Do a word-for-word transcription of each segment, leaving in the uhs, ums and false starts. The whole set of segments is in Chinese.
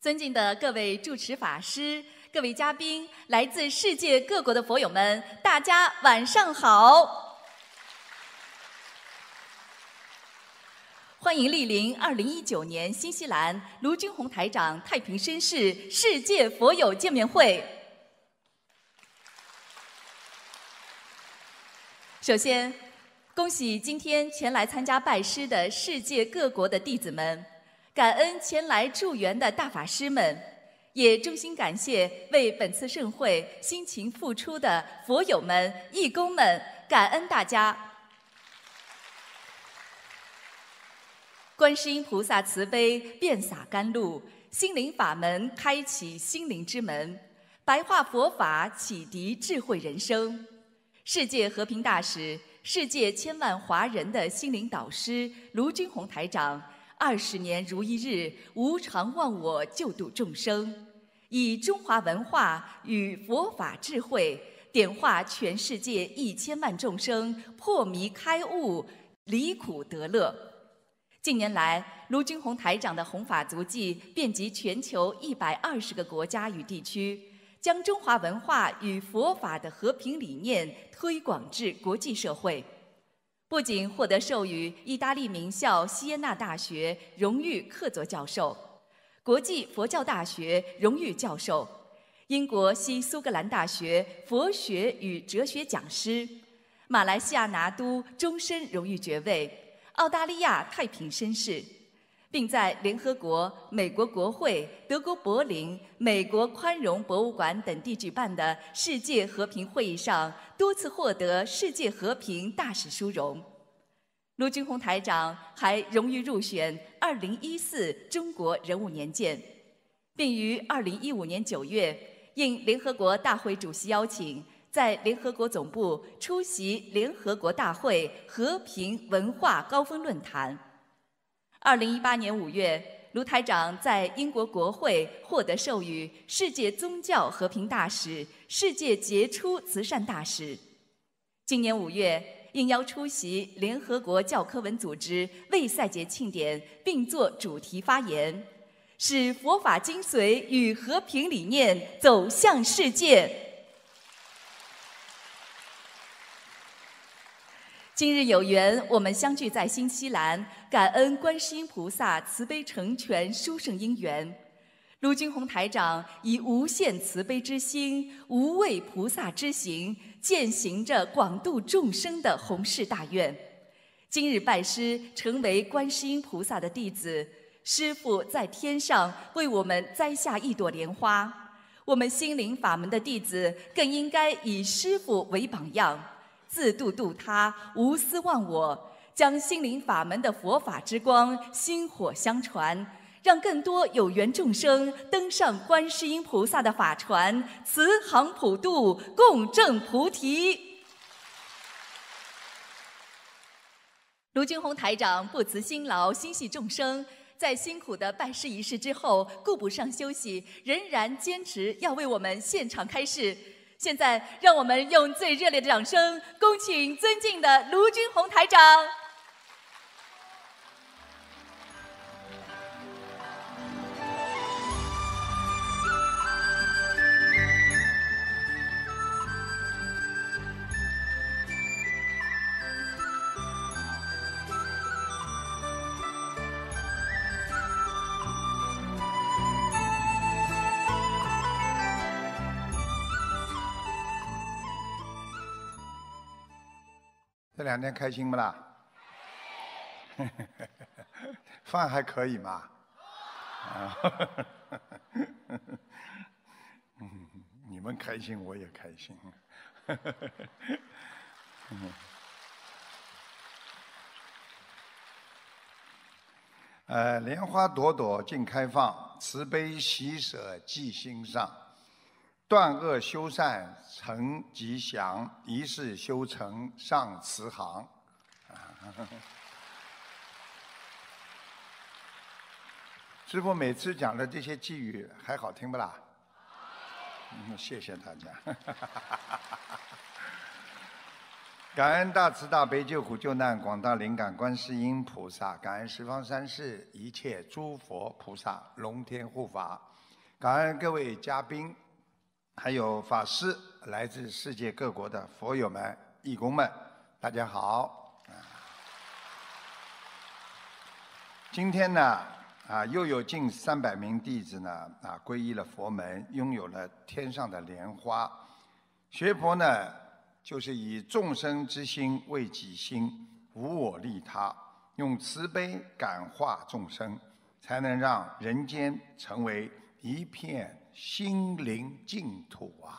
尊敬的各位主持法师、各位嘉宾、来自世界各国的佛友们，大家晚上好！欢迎莅临二零一九年新西兰卢军宏台长太平绅士世界佛友见面会。首先，恭喜今天前来参加拜师的世界各国的弟子们。 感恩前来助缘的大法师们，也衷心感谢为本次盛会辛勤付出的佛友们、义工们，感恩大家。观世音菩萨慈悲，遍洒甘露，心灵法门开启心灵之门，白话佛法启迪智慧人生。世界和平大使、世界千万华人的心灵导师卢军宏台长。 二十年如一日，无常忘我，救度众生，以中华文化与佛法智慧，点化全世界一千万众生，破迷开悟，离苦得乐。近年来，卢军宏台长的弘法足迹遍及全球一百二十个国家与地区，将中华文化与佛法的和平理念推广至国际社会。 不仅获得授予意大利名校锡耶纳大学荣誉客座教授、国际佛教大学荣誉教授、英国西苏格兰大学佛学与哲学讲师、马来西亚拿督终身荣誉爵位、澳大利亚太平绅士，并在联合国、美国国会、德国柏林、美国宽容博物馆等地举办的世界和平会议上多次获得世界和平大使殊荣。卢军宏台长还荣誉入选二零一四中国人物年鉴，并于二零一五年九月应联合国大会主席邀请，在联合国总部出席联合国大会和平文化高峰论坛。 二零一八年五月，卢台长在英国国会获得授予世界宗教和平大使、世界杰出慈善大使。今年五月，应邀出席联合国教科文组织卫赛节庆典，并作主题发言，使佛法精髓与和平理念走向世界。 今日有缘，我们相聚在新西兰，感恩观世音菩萨慈悲成全殊胜因缘。卢军宏台长以无限慈悲之心、无畏菩萨之行，践行着广度众生的宏誓大愿。今日拜师，成为观世音菩萨的弟子，师父在天上为我们栽下一朵莲花。我们心灵法门的弟子，更应该以师父为榜样。 自度度他，无私忘我，将心灵法门的佛法之光薪火相传，让更多有缘众生登上观世音菩萨的法船，慈航普渡，共证菩提。卢军宏台长不辞辛劳，心系众生，在辛苦的拜师仪式之后，顾不上休息，仍然坚持要为我们现场开示。 现在，让我们用最热烈的掌声，恭请尊敬的卢军宏台长。 这两天开心不啦？饭还可以吗？啊，你们开心我也开心。呃，莲花朵朵尽开放，慈悲喜舍记心上。 断恶修善成吉祥，一世修成上慈航。师父每次讲的这些寄语还好听不啦？嗯，谢谢大家。感恩大慈大悲救苦救难广大灵感观世音菩萨，感恩十方三世一切诸佛菩萨龙天护法。 感恩各位嘉宾，还有法师，来自世界各国的佛友们、义工们，大家好。今天呢，啊，又有近三百名弟子呢，啊，皈依了佛门，拥有了天上的莲花。学佛呢，就是以众生之心为己心，无我利他，用慈悲感化众生，才能让人间成为一片心灵净土啊！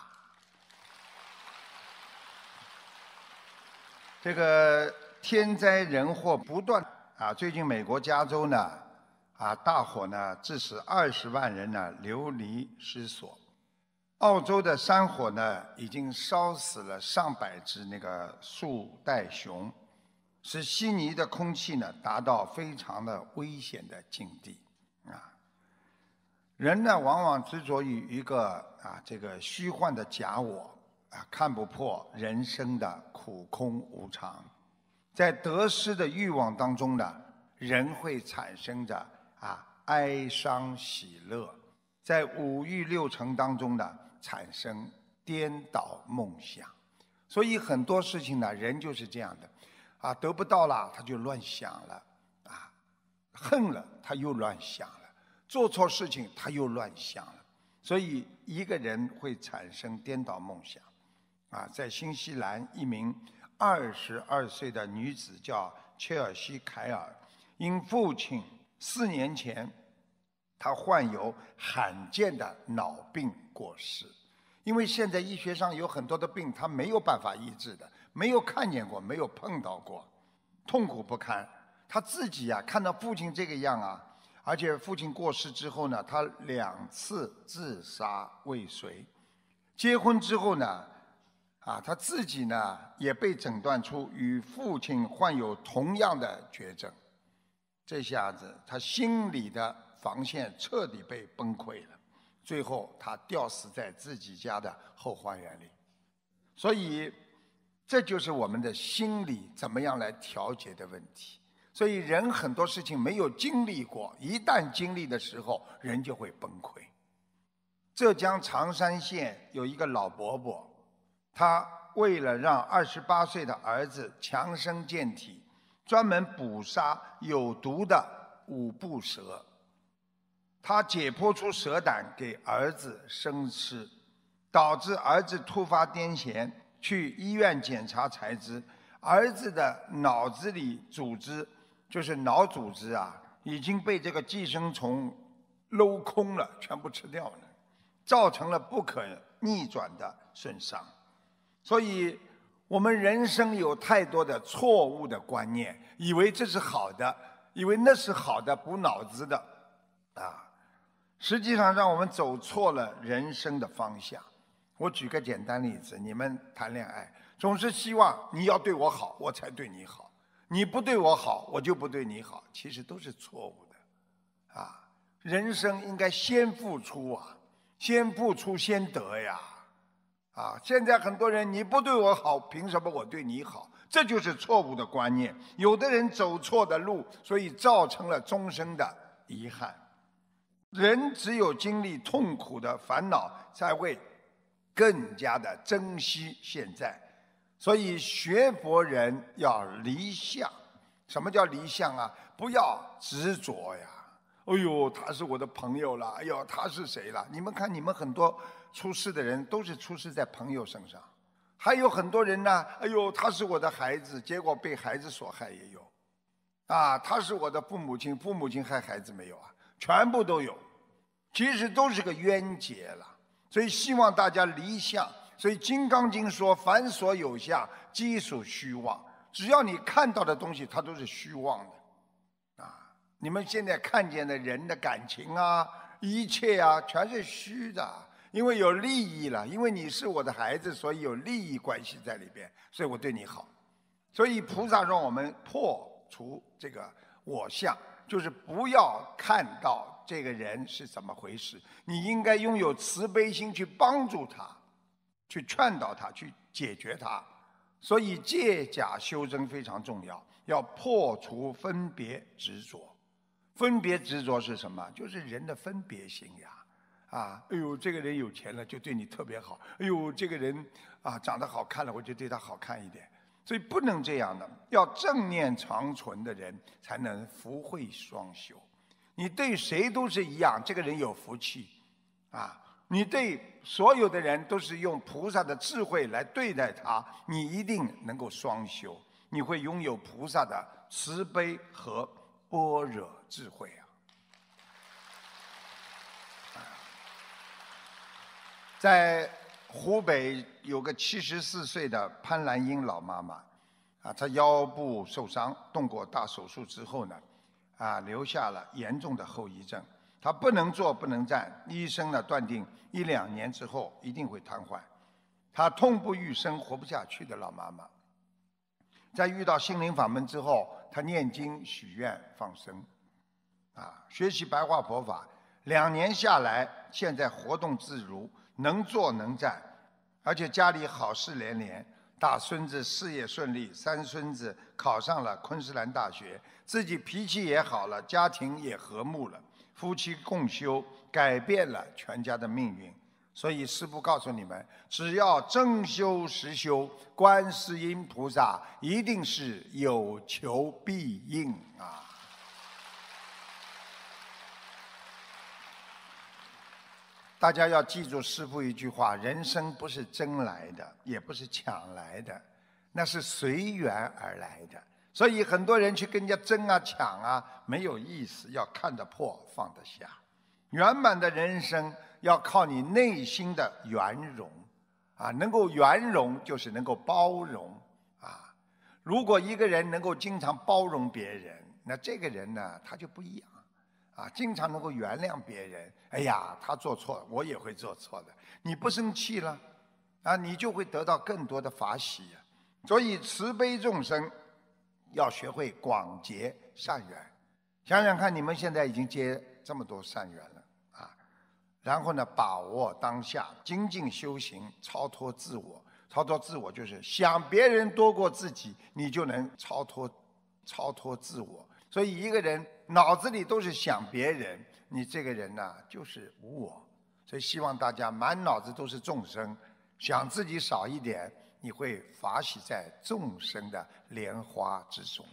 这个天灾人祸不断啊！最近美国加州呢，啊，大火呢，致使二十万人呢流离失所。澳洲的山火呢，已经烧死了上百只那个树袋熊，使悉尼的空气呢达到非常的危险的境地啊。人呢，往往执着于一个啊这个虚幻的假我啊，看不破人生的苦空无常。在得失的欲望当中呢，人会产生着啊哀伤喜乐，在五欲六尘当中呢，产生颠倒梦想。所以很多事情呢，人就是这样的啊，得不到了他就乱想了啊，恨了他又乱想了，做错事情他又乱想了。所以一个人会产生颠倒梦想啊。在新西兰，一名二十二岁的女子叫切尔西·凯尔，因父亲四年前她患有罕见的脑病过世。因为现在医学上有很多的病，他没有办法医治的，没有看见过，没有碰到过，痛苦不堪。他自己啊，看到父亲这个样啊，而且父亲过世之后呢，他两次自杀未遂。结婚之后呢，啊，他自己呢也被诊断出与父亲患有同样的绝症。这下子，他心里的防线彻底被崩溃了。最后，他吊死在自己家的后花园里。所以，这就是我们的心理怎么样来调节的问题。所以，人很多事情没有经历过，一旦经历的时候，人就会崩溃。浙江常山县有一个老伯伯，他为了让二十八岁的儿子强身健体，专门捕杀有毒的五步蛇。他解剖出蛇胆给儿子生吃，导致儿子突发癫痫，去医院检查才知，儿子的脑子里组织，就是脑组织啊，已经被这个寄生虫镂空了，全部吃掉了，造成了不可逆转的损伤。所以我们人生有太多的错误的观念，以为这是好的，以为那是好的，补脑子的啊。实际上让我们走错了人生的方向。我举个简单例子，你们谈恋爱总是希望你要对我好，我才对你好，你不对我好，我就不对你好，其实都是错误的啊。人生应该先付出啊，先付出先得呀啊！现在很多人你不对我好，凭什么我对你好？这就是错误的观念。有的人走错的路，所以造成了终生的遗憾。人只有经历痛苦的烦恼，才会更加的珍惜现在。所以学佛人要离相。什么叫离相啊？不要执着呀！哎呦，他是我的朋友了，哎呦，他是谁了？你们看，你们很多出事的人都是出事在朋友身上。还有很多人呢，哎呦，他是我的孩子，结果被孩子所害也有。啊，他是我的父母亲，父母亲害孩子没有啊？全部都有，其实都是个冤结了。所以希望大家离相。所以《金刚经》说：“凡所有相，皆属虚妄。”只要你看到的东西，它都是虚妄的。啊，你们现在看见的人的感情啊，一切啊，全是虚的。因为有利益了，因为你是我的孩子，所以有利益关系在里边，所以我对你好。所以菩萨让我们破除这个我相，就是不要看到这个人是怎么回事，你应该拥有慈悲心去帮助他，去劝导他，去解决他。所以借假修真非常重要，要破除分别执着。分别执着是什么？就是人的分别心呀。 啊，哎呦，这个人有钱了就对你特别好，哎呦，这个人啊长得好看了，我就对他好看一点。所以不能这样的，要正念长存的人才能福慧双修。你对谁都是一样，这个人有福气啊。你对所有的人都是用菩萨的智慧来对待他，你一定能够双修，你会拥有菩萨的慈悲和般若智慧啊！在湖北有个七十四岁的潘兰英老妈妈，啊，她腰部受伤，动过大手术之后呢，啊，留下了严重的后遗症。他不能坐不能站，医生呢断定一两年之后一定会瘫痪。他痛不欲生，活不下去的老妈妈，在遇到心灵法门之后，他念经许愿放生，啊，学习白话佛法，两年下来，现在活动自如，能坐能站，而且家里好事连连，大孙子事业顺利，三孙子考上了昆士兰大学，自己脾气也好了，家庭也和睦了。夫妻共修，改变了全家的命运。所以师父告诉你们，只要真修实修，观世音菩萨一定是有求必应啊！大家要记住师父一句话：人生不是争来的，也不是抢来的，那是随缘而来的。所以很多人去跟人家争啊抢啊，没有意思，要看得破放得下。圆满的人生要靠你内心的圆融啊，能够圆融就是能够包容啊。如果一个人能够经常包容别人，那这个人呢，他就不一样啊，经常能够原谅别人。哎呀，他做错，我也会做错的。你不生气了啊，你就会得到更多的法喜啊。所以慈悲众生要学会广结善缘。想想看，你们现在已经结这么多善缘了啊，然后呢，把握当下，精进修行，超脱自我。超脱自我就是想别人多过自己，你就能超脱超脱自我。所以一个人脑子里都是想别人，你这个人呢、啊、就是无我。所以希望大家满脑子都是众生，想自己少一点，你会法喜在众生的莲花之中。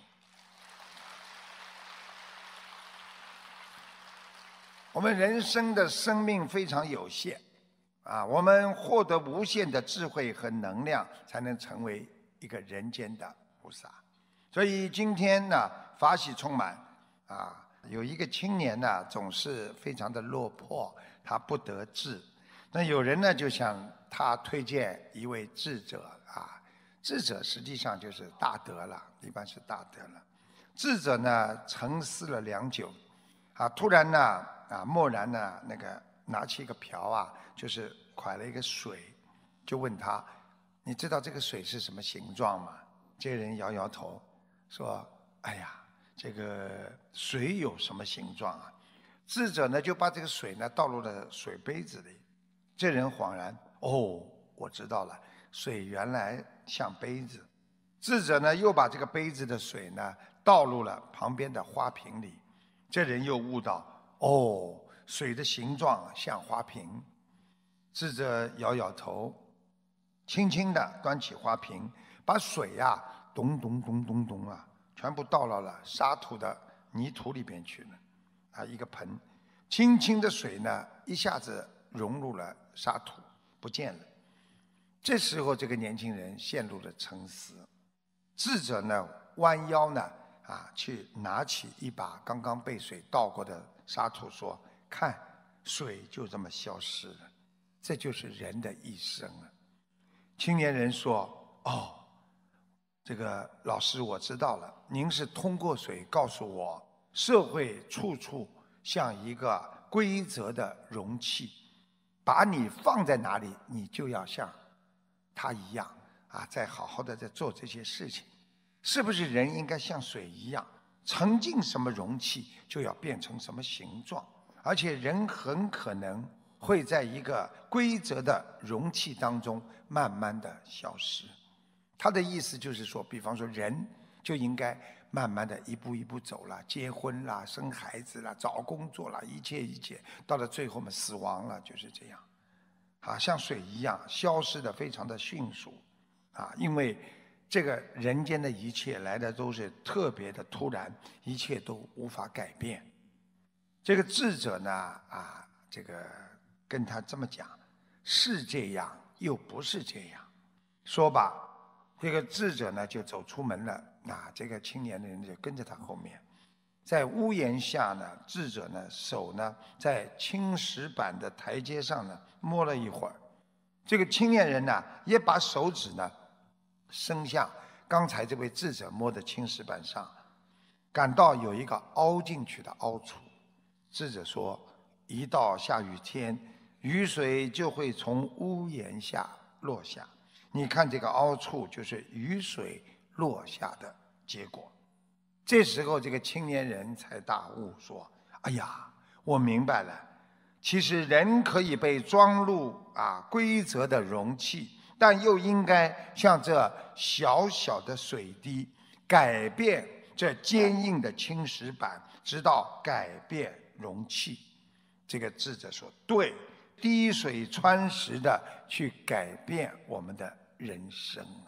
我们人生的生命非常有限啊，我们获得无限的智慧和能量，才能成为一个人间的菩萨。所以今天呢，法喜充满啊，有一个青年呢，总是非常的落魄，他不得志。那有人呢就向他推荐一位智者啊，智者实际上就是大德了，一般是大德了。智者呢沉思了良久，啊，突然呢啊蓦然呢那个拿起一个瓢啊，就是蒯了一个水，就问他：“你知道这个水是什么形状吗？”这个人摇摇头，说：“哎呀，这个水有什么形状啊？”智者呢就把这个水呢倒入了水杯子里。这人恍然：“哦，我知道了，水原来像杯子。”智者呢又把这个杯子的水呢倒入了旁边的花瓶里。这人又悟到：“哦，水的形状像花瓶。”智者摇摇头，轻轻地端起花瓶，把水呀、啊、咚咚咚咚咚啊，全部倒到了沙土的泥土里边去了。啊，一个盆，轻轻的水呢，一下子融入了沙土，不见了。这时候，这个年轻人陷入了沉思。智者呢，弯腰呢，啊，去拿起一把刚刚被水倒过的沙土，说：“看，水就这么消失了。这就是人的一生了。”青年人说：“哦，这个老师我知道了，您是通过水告诉我，社会处处像一个规则的容器，把你放在哪里，你就要像他一样啊，再好好的在做这些事情。是不是人应该像水一样，沉进什么容器就要变成什么形状？而且人很可能会在一个规则的容器当中慢慢的消失。”他的意思就是说，比方说人就应该慢慢的一步一步走了，结婚啦，生孩子啦，找工作啦，一切一切，到了最后嘛，死亡了，就是这样，啊，像水一样消失的非常的迅速，啊，因为这个人间的一切来的都是特别的突然，一切都无法改变。这个智者呢，啊，这个跟他这么讲，是这样又不是这样，说吧，这个智者呢就走出门了，啊，这个青年的人就跟着他后面，在屋檐下呢，智者呢手呢在青石板的台阶上呢摸了一会儿，这个青年人呢也把手指呢伸向刚才这位智者摸的青石板上，感到有一个凹进去的凹处。智者说，一到下雨天，雨水就会从屋檐下落下，你看这个凹处就是雨水落下的结果。这时候这个青年人才大悟，说，哎呀，我明白了，其实人可以被装入啊规则的容器，但又应该像这小小的水滴，改变这坚硬的青石板，直到改变容器。这个智者说，对，滴水穿石的去改变我们的人生啊。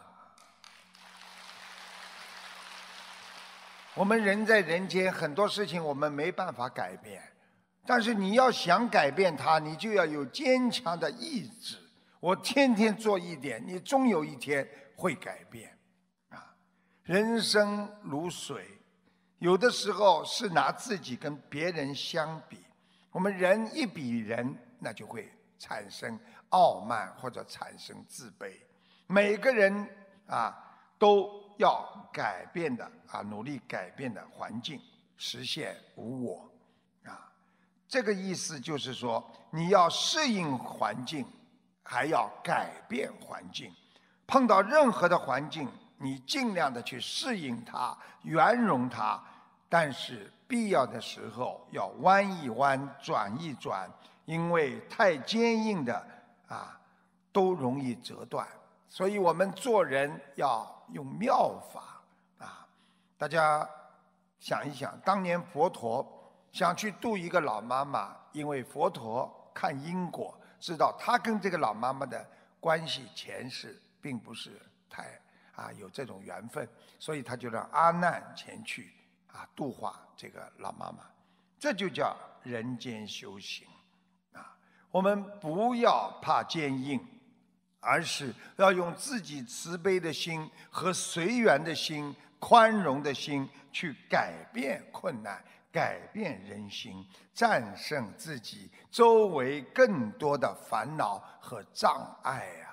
我们人在人间，很多事情我们没办法改变，但是你要想改变它，你就要有坚强的意志。我天天做一点，你终有一天会改变啊。人生如水，有的时候是拿自己跟别人相比，我们人一比人，那就会产生傲慢或者产生自卑。每个人啊都要改变的啊，努力改变的环境，实现无我啊。这个意思就是说，你要适应环境，还要改变环境。碰到任何的环境，你尽量的去适应它，圆融它，但是必要的时候要弯一弯，转一转，因为太坚硬的啊，都容易折断。所以我们做人要用妙法啊！大家想一想，当年佛陀想去度一个老妈妈，因为佛陀看因果，知道他跟这个老妈妈的关系前世并不是太啊有这种缘分，所以他就让阿难前去啊度化这个老妈妈。这就叫人间修行啊！我们不要怕坚硬，而是要用自己慈悲的心和随缘的心、宽容的心去改变困难，改变人心，战胜自己周围更多的烦恼和障碍啊！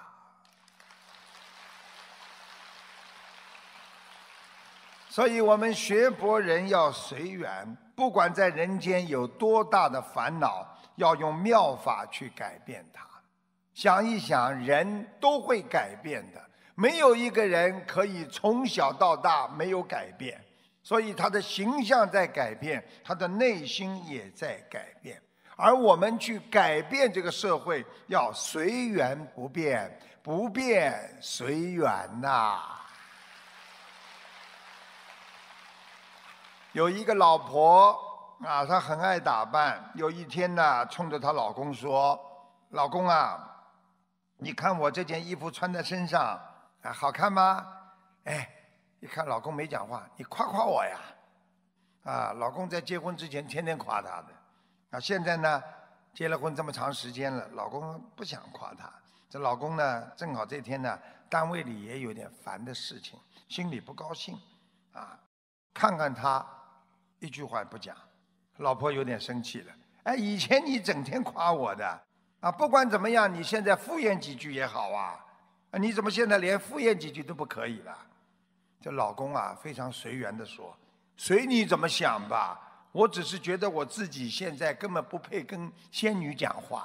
所以我们学佛人要随缘，不管在人间有多大的烦恼，要用妙法去改变它。想一想，人都会改变的，没有一个人可以从小到大没有改变。所以他的形象在改变，他的内心也在改变。而我们去改变这个社会，要随缘不变，不变随缘呐。有一个老婆啊，她很爱打扮。有一天呢，冲着她老公说：“老公啊，你看我这件衣服穿在身上啊，好看吗？”哎，一看老公没讲话，你夸夸我呀！啊，老公在结婚之前天天夸她的，啊，现在呢，结了婚这么长时间了，老公不想夸她。这老公呢，正好这天呢，单位里也有点烦的事情，心里不高兴，啊，看看她，一句话也不讲。老婆有点生气了，哎，以前你整天夸我的。啊，不管怎么样，你现在敷衍几句也好啊！啊，你怎么现在连敷衍几句都不可以了？这老公啊，非常随缘地说：“随你怎么想吧，我只是觉得我自己现在根本不配跟仙女讲话。”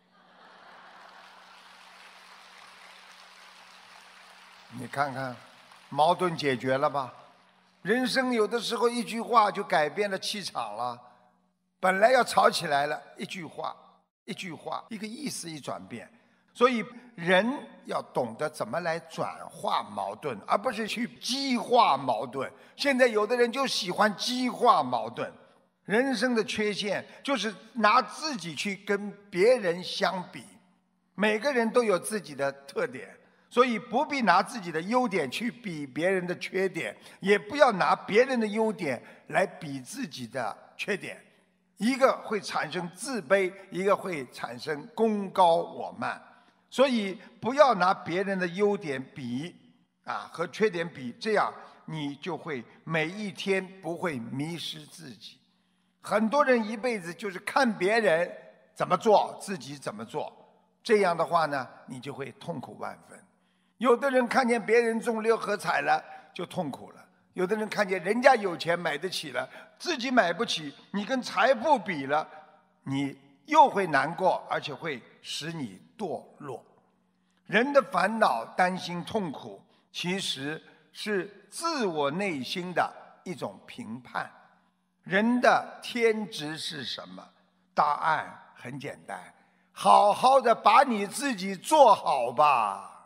你看看，矛盾解决了吧？人生有的时候一句话就改变了气场了，本来要吵起来了，一句话。一句话，一个意思一转变， 所以人要懂得怎么来转化矛盾，而不是去激化矛盾。现在有的人就喜欢激化矛盾。人生的缺陷就是拿自己去跟别人相比，每个人都有自己的特点，所以不必拿自己的优点去比别人的缺点，也不要拿别人的优点来比自己的缺点。一个会产生自卑，一个会产生功高我慢。所以不要拿别人的优点比啊和缺点比，这样你就会每一天不会迷失自己。很多人一辈子就是看别人怎么做，自己怎么做，这样的话呢，你就会痛苦万分。有的人看见别人中六合彩了就痛苦了，有的人看见人家有钱买得起了，自己买不起，你跟财富比了，你又会难过，而且会使你堕落。人的烦恼、担心、痛苦，其实是自我内心的一种评判。人的天职是什么？答案很简单，好好的把你自己做好吧。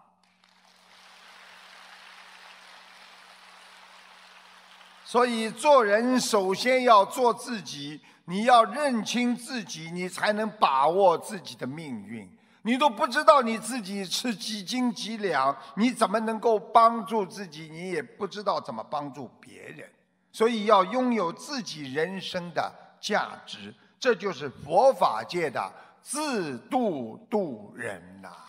所以做人首先要做自己，你要认清自己，你才能把握自己的命运。你都不知道你自己是几斤几两，你怎么能够帮助自己？你也不知道怎么帮助别人。所以要拥有自己人生的价值，这就是佛法界的自度度人呐、啊。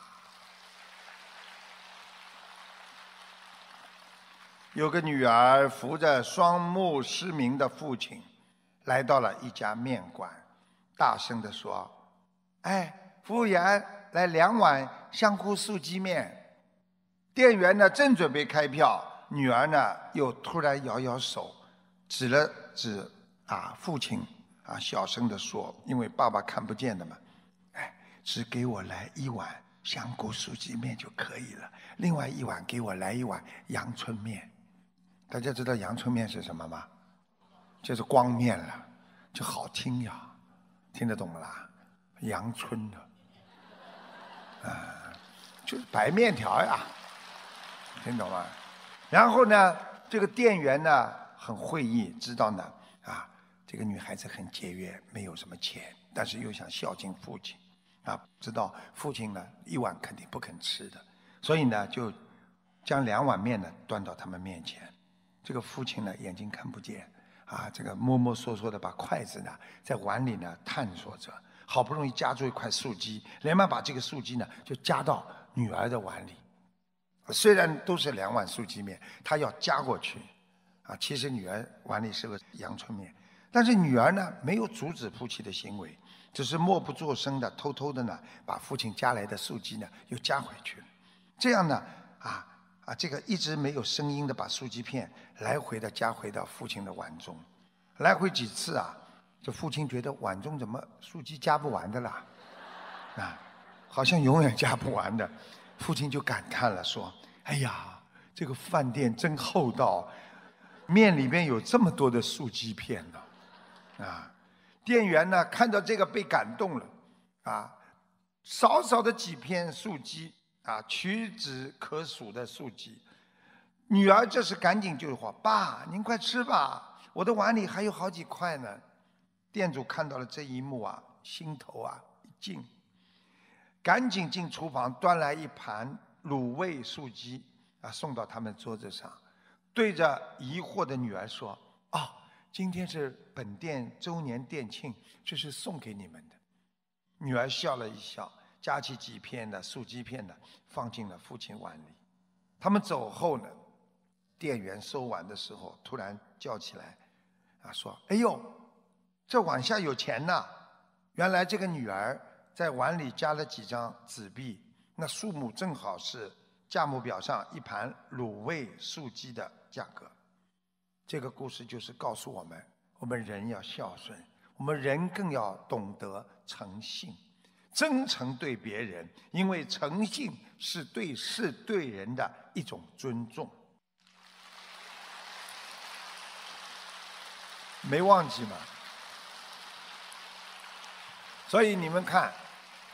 有个女儿扶着双目失明的父亲，来到了一家面馆，大声地说：“哎，服务员，来两碗香菇素鸡面。”店员呢正准备开票，女儿呢又突然摇摇手，指了指啊父亲啊，小声地说：“因为爸爸看不见的嘛，哎，只给我来一碗香菇素鸡面就可以了，另外一碗给我来一碗阳春面。”大家知道阳春面是什么吗？就是光面了，就好听呀，听得懂不啦？阳春的，啊，就是白面条呀，听懂吗？然后呢，这个店员呢很会意，知道呢啊，这个女孩子很节约，没有什么钱，但是又想孝敬父亲，啊，知道父亲呢一碗肯定不肯吃的，所以呢就将两碗面呢端到他们面前。这个父亲呢眼睛看不见，啊，这个摸摸索索的把筷子呢在碗里呢探索着，好不容易夹住一块素鸡，连忙把这个素鸡呢就夹到女儿的碗里。虽然都是两碗素鸡面，他要夹过去，啊，其实女儿碗里是个阳春面，但是女儿呢没有阻止父亲的行为，只是默不作声的偷偷的呢把父亲夹来的素鸡呢又夹回去了。这样呢，啊。啊，这个一直没有声音的把素鸡片来回的夹回到父亲的碗中，来回几次啊，这父亲觉得碗中怎么素鸡夹不完的啦，啊，好像永远夹不完的，父亲就感叹了说：“哎呀，这个饭店真厚道，面里边有这么多的素鸡片呢。”啊，店员呢看到这个被感动了，啊，少少的几片素鸡。啊，屈指可数的素鸡，女儿这时赶紧就说：“爸，您快吃吧，我的碗里还有好几块呢。”店主看到了这一幕啊，心头啊一惊，赶紧进厨房端来一盘卤味素鸡啊，送到他们桌子上，对着疑惑的女儿说：“哦，今天是本店周年店庆，这是送给你们的。”女儿笑了一笑，夹起几片的素鸡片呢，放进了父亲碗里。他们走后呢，店员收碗的时候突然叫起来，啊，说：“哎呦，这碗下有钱呐！”原来这个女儿在碗里加了几张纸币，那数目正好是价目表上一盘卤味素鸡的价格。这个故事就是告诉我们，我们人要孝顺，我们人更要懂得诚信。真诚对别人，因为诚信是对事对人的一种尊重。没忘记吗？所以你们看，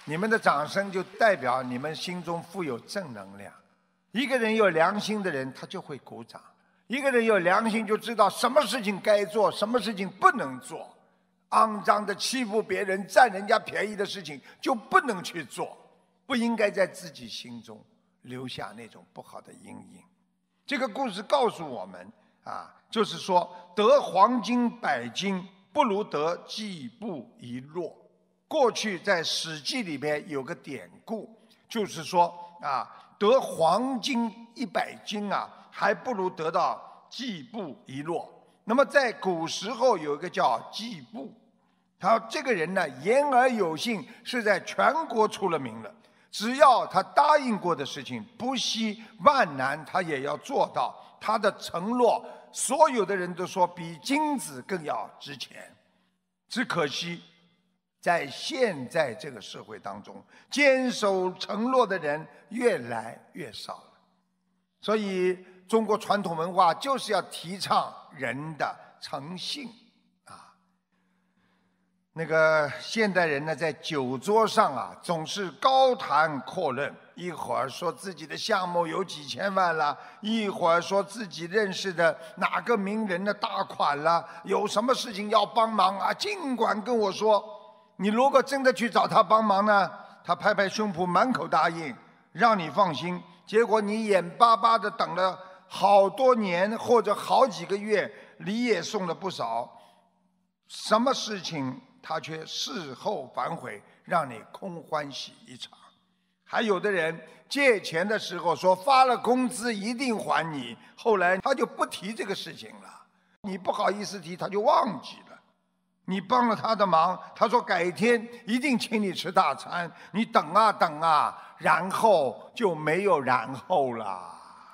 你们的掌声就代表你们心中富有正能量。一个人有良心的人，他就会鼓掌；一个人有良心，就知道什么事情该做，什么事情不能做。肮脏的欺负别人、占人家便宜的事情就不能去做，不应该在自己心中留下那种不好的阴影。这个故事告诉我们啊，就是说得黄金百斤，不如得季布一落。过去在《史记》里面有个典故，就是说啊，得黄金一百斤啊，还不如得到季布一落。那么在古时候有一个叫季布，他这个人呢言而有信，是在全国出了名了。只要他答应过的事情，不惜万难他也要做到。他的承诺，所有的人都说比金子更要值钱。只可惜在现在这个社会当中，坚守承诺的人越来越少了。所以中国传统文化就是要提倡人的诚信啊。那个现代人呢，在酒桌上啊，总是高谈阔论，一会儿说自己的项目有几千万了，一会儿说自己认识的哪个名人的大款了，有什么事情要帮忙啊，尽管跟我说。你如果真的去找他帮忙呢，他拍拍胸脯满口答应，让你放心。结果你眼巴巴的等了好多年或者好几个月，礼也送了不少，什么事情他却事后反悔，让你空欢喜一场。还有的人借钱的时候说发了工资一定还你，后来他就不提这个事情了，你不好意思提，他就忘记了。你帮了他的忙，他说改天一定请你吃大餐，你等啊等啊，然后就没有然后了。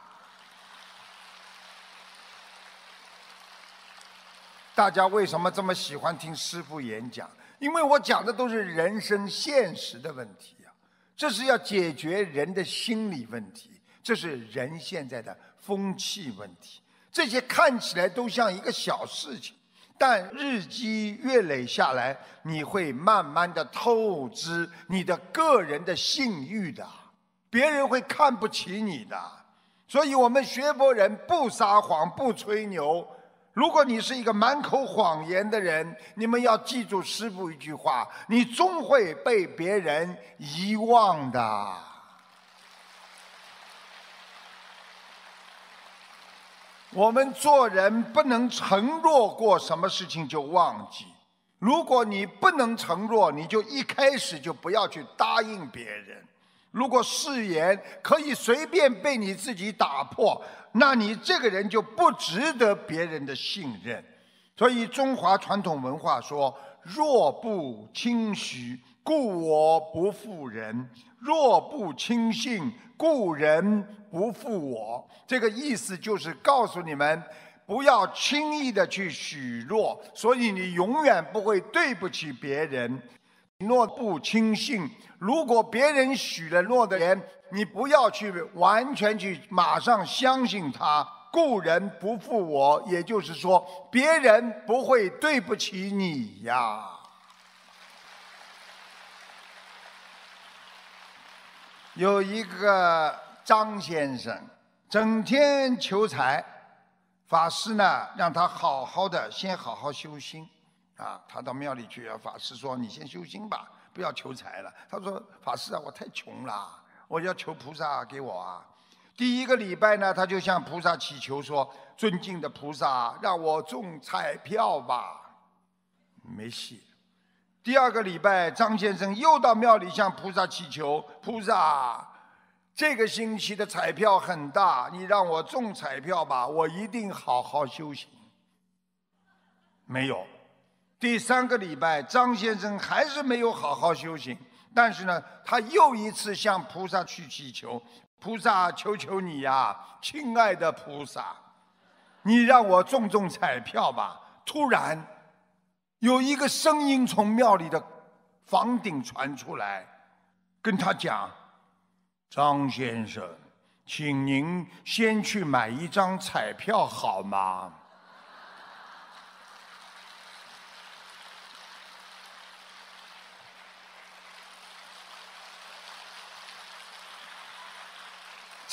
大家为什么这么喜欢听师父演讲？因为我讲的都是人生现实的问题啊，这是要解决人的心理问题，这是人现在的风气问题。这些看起来都像一个小事情，但日积月累下来，你会慢慢的透支你的个人的信誉的，别人会看不起你的。所以我们学佛人不撒谎不吹牛。如果你是一个满口谎言的人，你们要记住师父一句话，你终会被别人遗忘的。我们做人不能承诺过什么事情就忘记。如果你不能承诺，你就一开始就不要去答应别人。如果誓言可以随便被你自己打破，那你这个人就不值得别人的信任。所以中华传统文化说，若不轻许，故我不负人；若不轻信，故人不负我。这个意思就是告诉你们，不要轻易的去许诺，所以你永远不会对不起别人。诺不轻信，如果别人许了诺的人，你不要去完全去马上相信他，故人不负我，也就是说别人不会对不起你呀。有一个张先生整天求财，法师呢让他好好的先好好修心啊，他到庙里去，法师说你先修心吧，不要求财了。他说法师啊，我太穷了，我要求菩萨给我啊。第一个礼拜呢，他就向菩萨祈求说，尊敬的菩萨，让我中彩票吧，没戏。第二个礼拜，张先生又到庙里向菩萨祈求，菩萨，这个星期的彩票很大，你让我中彩票吧，我一定好好修行。没有。第三个礼拜，张先生还是没有好好修行，但是呢，他又一次向菩萨去祈求，菩萨，求求你呀，亲爱的菩萨，你让我中中彩票吧。突然有一个声音从庙里的房顶传出来，跟他讲，张先生，请您先去买一张彩票好吗？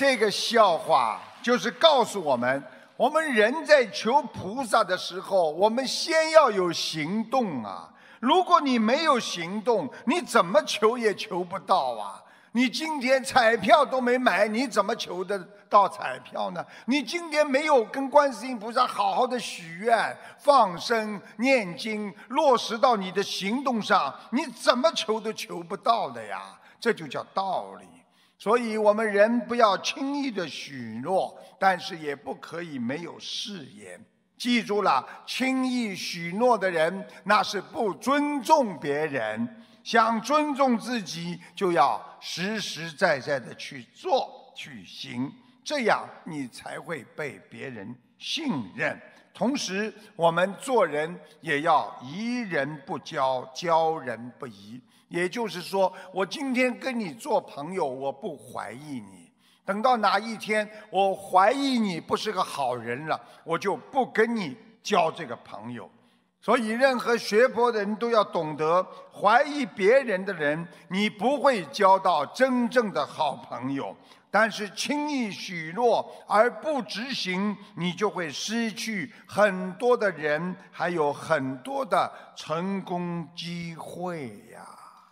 这个笑话就是告诉我们，我们人在求菩萨的时候，我们先要有行动啊！如果你没有行动，你怎么求也求不到啊！你今天彩票都没买，你怎么求得到彩票呢？你今天没有跟观世音菩萨好好的许愿、放生、念经，落实到你的行动上，你怎么求都求不到的呀！这就叫道理。所以我们人不要轻易的许诺，但是也不可以没有誓言。记住了，轻易许诺的人，那是不尊重别人。想尊重自己，就要实实在在的去做去行，这样你才会被别人信任。同时，我们做人也要疑人不交，交人不疑。也就是说，我今天跟你做朋友，我不怀疑你。等到哪一天我怀疑你不是个好人了，我就不跟你交这个朋友。所以，任何学佛的人都要懂得，怀疑别人的人，你不会交到真正的好朋友。但是，轻易许诺而不执行，你就会失去很多的人，还有很多的成功机会呀。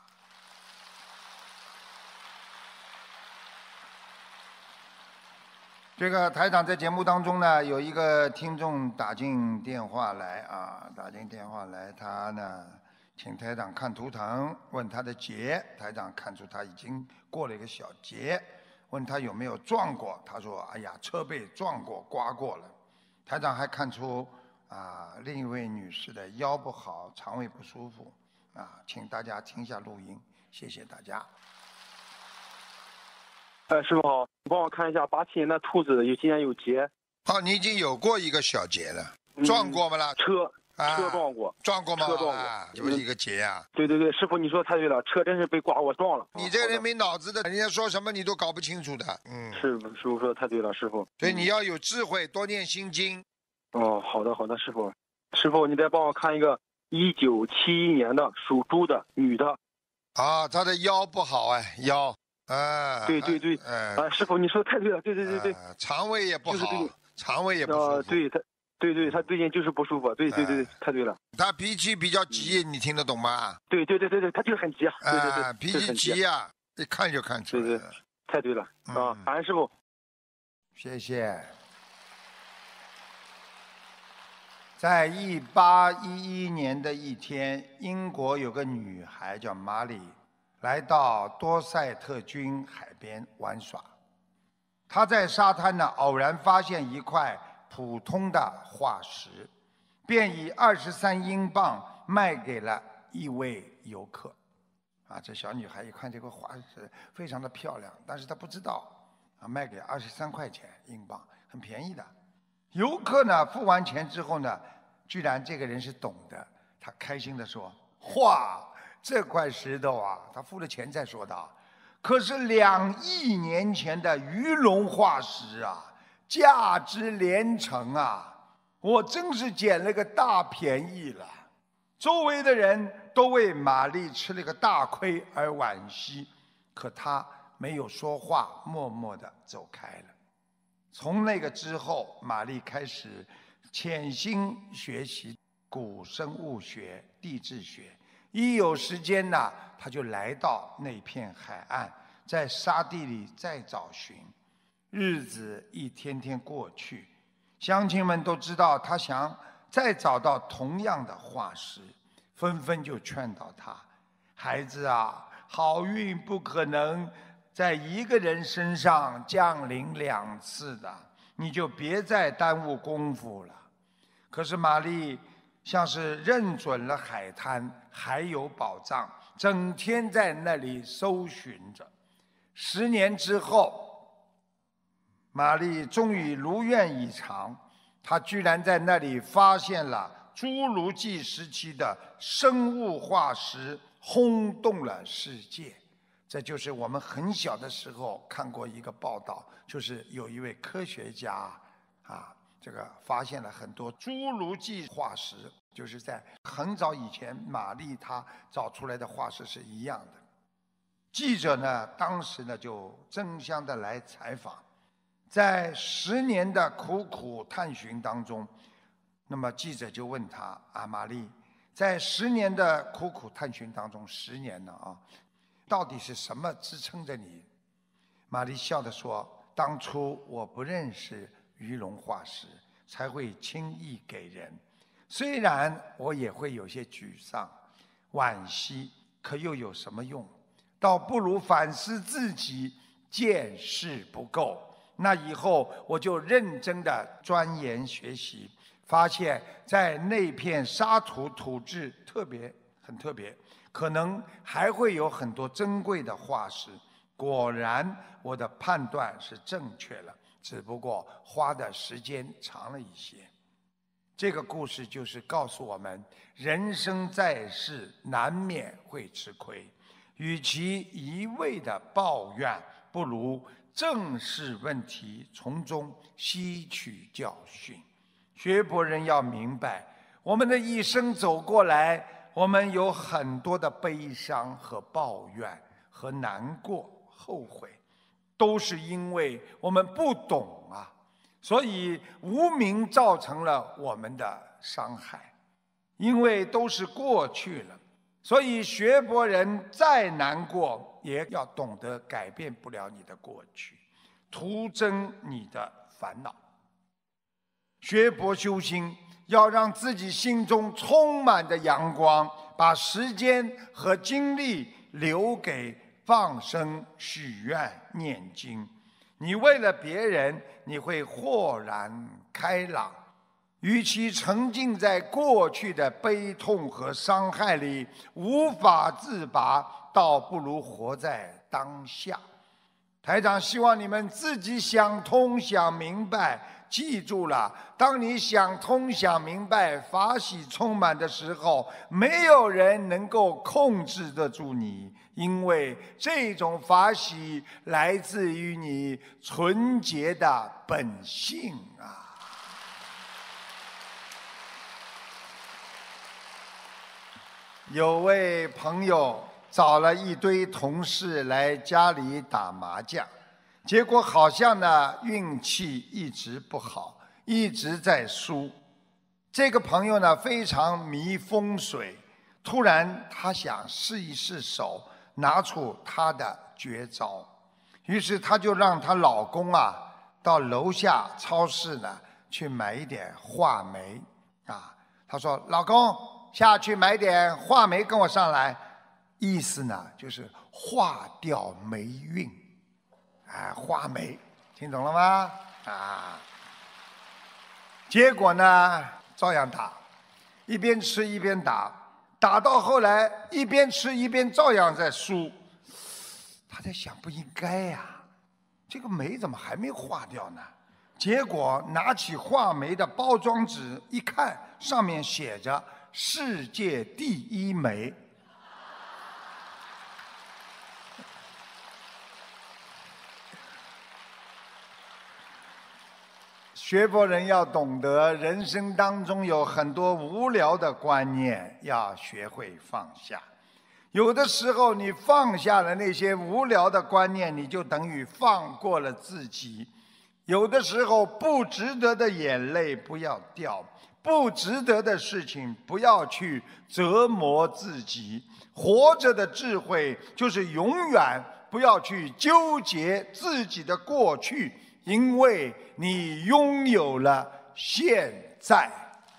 这个台长在节目当中呢，有一个听众打进电话来啊，打进电话来，他呢请台长看图腾，问他的劫，台长看出他已经过了一个小劫，问他有没有撞过，他说：“哎呀，车被撞过，刮过了。”台长还看出啊，另一位女士的腰不好，肠胃不舒服啊，请大家听一下录音，谢谢大家。 哎，师傅好，你帮我看一下八七年的兔子有今年有劫。 哦，你已经有过一个小劫了，撞过吗啦？ 嗯、车啊、 车撞过， 撞过吗？ 车撞过， 啊，就是一个劫啊。 对对对，师傅你说太对了，车真是被刮我撞了。 你这个人没脑子的，人家说什么你都搞不清楚的。嗯， 师傅师傅说的太对了，师傅。 所以你要有智慧，多念心经。 哦，好的好的，师傅，师傅你再帮我看一个一九七一年的属猪的女的。 啊，她的腰不好哎，腰。啊， 对对对， 呃、 啊，师傅你说的太对了，对对对对， 呃、肠胃也不好， 就是肠胃也不舒服。 呃，对他，对对，他最近就是不舒服，对对对对，太对了。 他脾气比较急，你听得懂吗？ 对对对对对，他就是很急啊，对对对， 脾气急呀，一看就看出来。 对对，太对了啊，感恩师傅， 谢谢。在一八一一年的一天，英国有个女孩叫玛丽。来到多塞特郡海边玩耍，他在沙滩呢偶然发现一块普通的化石，便以二十三英镑卖给了一位游客。啊，这小女孩一看这个化石非常的漂亮，但是她不知道啊，卖给二十三块钱英镑，很便宜的。游客呢付完钱之后呢，居然这个人是懂的，他开心地说：“哇！这块石头啊，他付了钱再说的，可是两亿年前的鱼龙化石啊，价值连城啊！我真是捡了个大便宜了。”周围的人都为玛丽吃了个大亏而惋惜，可她没有说话，默默地走开了。从那个之后，玛丽开始潜心学习古生物学、地质学。一有时间呢，他就来到那片海岸，在沙地里再找寻。日子一天天过去，乡亲们都知道他想再找到同样的化石，纷纷就劝导他：“孩子啊，好运不可能在一个人身上降临两次的，你就别再耽误功夫了。”可是玛丽像是认准了海滩还有宝藏，整天在那里搜寻着。十年之后，玛丽终于如愿以偿，她居然在那里发现了侏罗纪时期的生物化石，轰动了世界。这就是我们很小的时候看过一个报道，就是有一位科学家啊。这个发现了很多侏罗纪化石，就是在很早以前，玛丽她找出来的化石是一样的。记者呢，当时呢就争相的来采访， 在十年的苦苦探寻当中，那么记者就问他啊，玛丽，在十年的苦苦探寻当中，十年了啊，到底是什么支撑着你？玛丽笑着说，当初我不认识鱼龙化石，才会轻易给人。虽然我也会有些沮丧、惋惜，可又有什么用？倒不如反思自己见识不够。那以后我就认真的钻研学习，发现在那片沙土土质特别很特别，可能还会有很多珍贵的化石。果然我的判断是正确了，只不过花的时间长了一些。这个故事就是告诉我们，人生在世难免会吃亏，与其一味的抱怨，不如正视问题，从中吸取教训。学佛人要明白，我们的一生走过来，我们有很多的悲伤和抱怨和难过、后悔，都是因为我们不懂啊，所以无明造成了我们的伤害。因为都是过去了，所以学佛人再难过，也要懂得改变不了你的过去，徒增你的烦恼。学佛修心，要让自己心中充满着阳光，把时间和精力留给放生、许愿、念经。你为了别人，你会豁然开朗。与其沉浸在过去的悲痛和伤害里无法自拔，倒不如活在当下。台长希望你们自己想通想明白，记住了，当你想通想明白，法喜充满的时候，没有人能够控制得住你，因为这种法喜来自于你纯洁的本性啊。有位朋友找了一堆同事来家里打麻将，结果好像呢运气一直不好，一直在输。这个朋友呢非常迷风水，突然他想试一试手，拿出他的绝招。于是他就让她老公啊到楼下超市呢去买一点话梅啊。他说：“老公，下去买点话梅跟我上来。”意思呢就是化掉霉运，啊，话梅，听懂了吗？啊，结果呢照样打，一边吃一边打，打到后来一边吃一边照样在输。他在想，不应该呀、啊，这个梅怎么还没化掉呢？结果拿起话梅的包装纸一看，上面写着世界第一梅。学佛人要懂得，人生当中有很多无聊的观念，要学会放下。有的时候你放下了那些无聊的观念，你就等于放过了自己。有的时候不值得的眼泪不要掉，不值得的事情不要去折磨自己。活着的智慧就是永远不要去纠结自己的过去，因为你拥有了现在。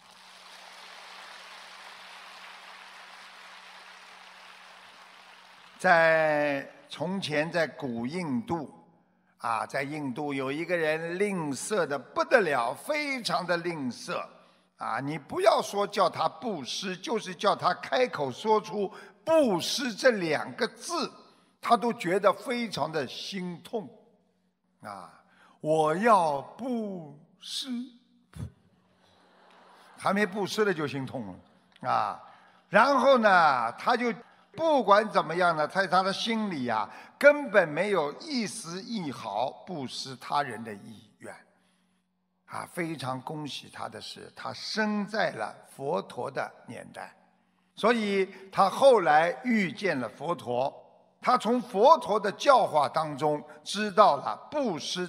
在从前，在古印度啊，在印度有一个人吝啬的不得了，非常的吝啬啊！你不要说叫他布施，就是叫他开口说出布施这两个字，他都觉得非常的心痛啊！我要布施，还没布施了就心痛了啊！然后呢，他就不管怎么样呢，在他的心里啊，根本没有一丝一毫布施他人的意愿啊！非常恭喜他的是，他生在了佛陀的年代，所以他后来遇见了佛陀，他从佛陀的教化当中知道了布施的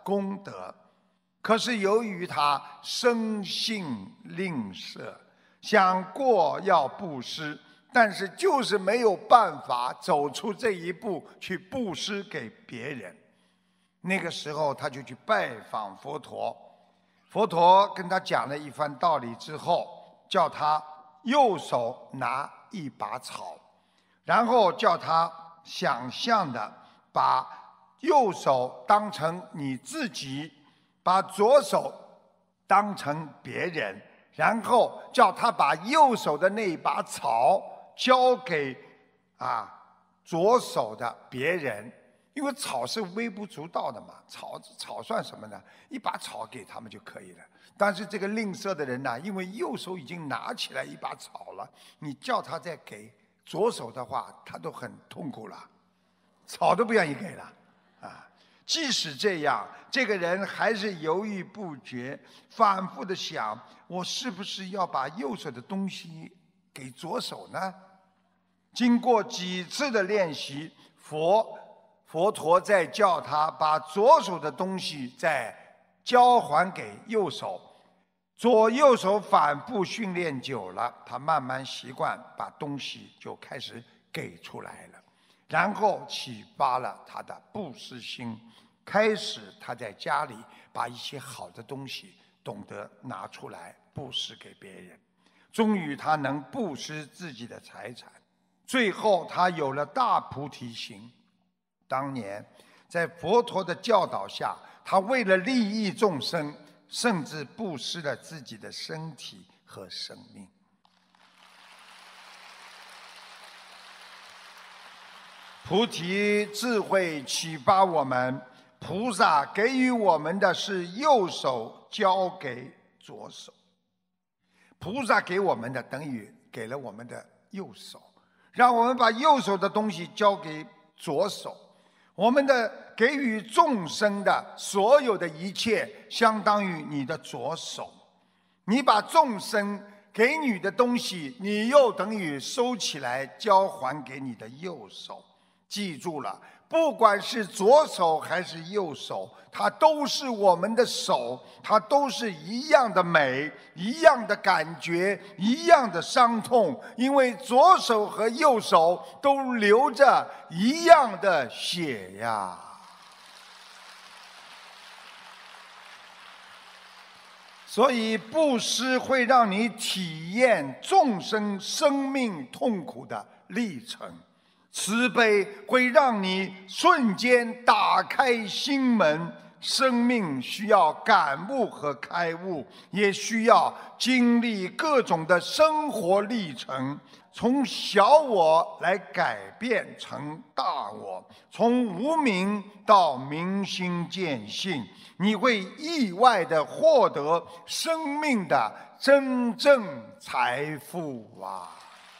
功德。可是由于他生性吝啬，想过要布施，但是就是没有办法走出这一步去布施给别人。那个时候他就去拜访佛陀，佛陀跟他讲了一番道理之后，叫他右手拿一把草，然后叫他想象的把右手当成你自己，把左手当成别人，然后叫他把右手的那一把草交给啊左手的别人，因为草是微不足道的嘛，草草算什么呢？一把草给他们就可以了。但是这个吝啬的人呢，因为右手已经拿起来一把草了，你叫他再给左手的话，他都很痛苦了，草都不愿意给了啊。即使这样，这个人还是犹豫不决，反复的想，我是不是要把右手的东西给左手呢？经过几次的练习，佛佛陀在叫他把左手的东西再交还给右手。左右手反复训练久了，他慢慢习惯，把东西就开始给出来了，然后启发了他的布施心。开始他在家里把一些好的东西懂得拿出来布施给别人，终于他能布施自己的财产，最后他有了大菩提心。当年在佛陀的教导下，他为了利益众生，甚至布施了自己的身体和生命。菩提智慧启发我们，菩萨给予我们的是右手交给左手，菩萨给我们的等于给了我们的右手，让我们把右手的东西交给左手。我们的给予众生的所有的一切，相当于你的左手。你把众生给你的东西，你又等于收起来交还给你的右手。记住了，不管是左手还是右手，它都是我们的手，它都是一样的美，一样的感觉，一样的伤痛，因为左手和右手都流着一样的血呀。所以布施会让你体验众生生命痛苦的历程，慈悲会让你瞬间打开心门。生命需要感悟和开悟，也需要经历各种的生活历程，从小我来改变成大我，从无明到明心见性，你会意外地获得生命的真正财富啊！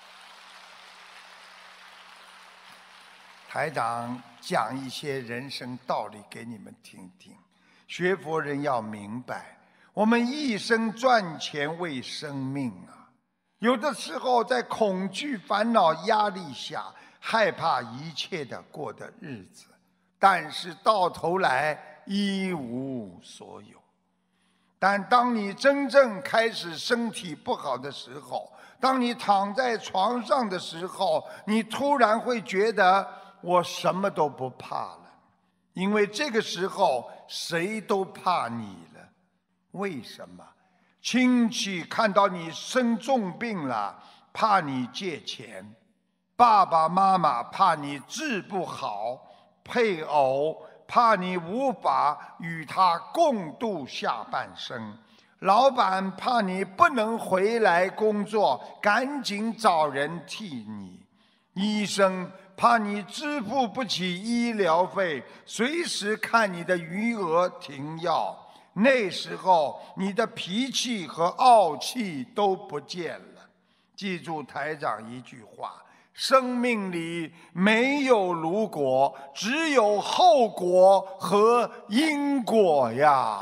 台长讲一些人生道理给你们听听。学佛人要明白，我们一生赚钱为生命啊，有的时候在恐惧、烦恼、压力下，害怕一切的过的日子，但是到头来一无所有。但当你真正开始身体不好的时候，当你躺在床上的时候，你突然会觉得我什么都不怕了，因为这个时候谁都怕你了。为什么？亲戚看到你生重病了，怕你借钱；爸爸妈妈怕你治不好；配偶怕你无法与他共度下半生；老板怕你不能回来工作，赶紧找人替你；医生怕你支付不起医疗费，随时看你的余额停药。那时候你的脾气和傲气都不见了。记住台长一句话，生命里没有如果，只有后果和因果呀。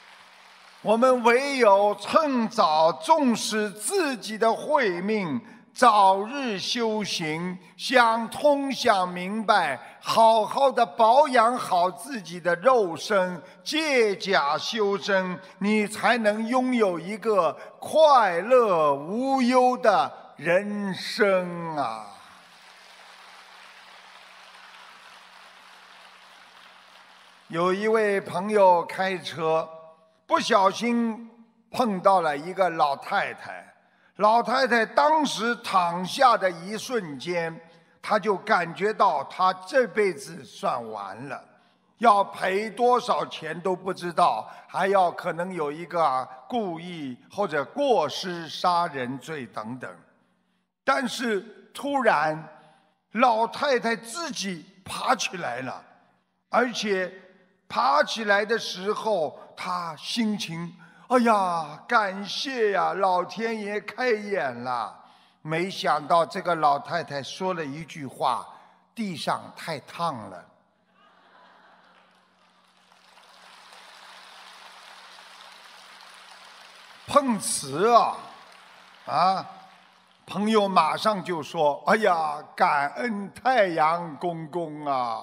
我们唯有趁早重视自己的慧命， 早日修行，想通想明白，好好的保养好自己的肉身，借假修真，你才能拥有一个快乐无忧的人生啊！有一位朋友开车，不小心碰到了一个老太太。老太太当时躺下的一瞬间，她就感觉到她这辈子算完了，要赔多少钱都不知道，还要可能有一个故意或者过失杀人罪等等。但是突然，老太太自己爬起来了，而且爬起来的时候，她心情，哎呀，感谢呀，老天爷开眼了。没想到这个老太太说了一句话：地上太烫了。碰瓷啊！啊！朋友马上就说：哎呀，感恩太阳公公啊！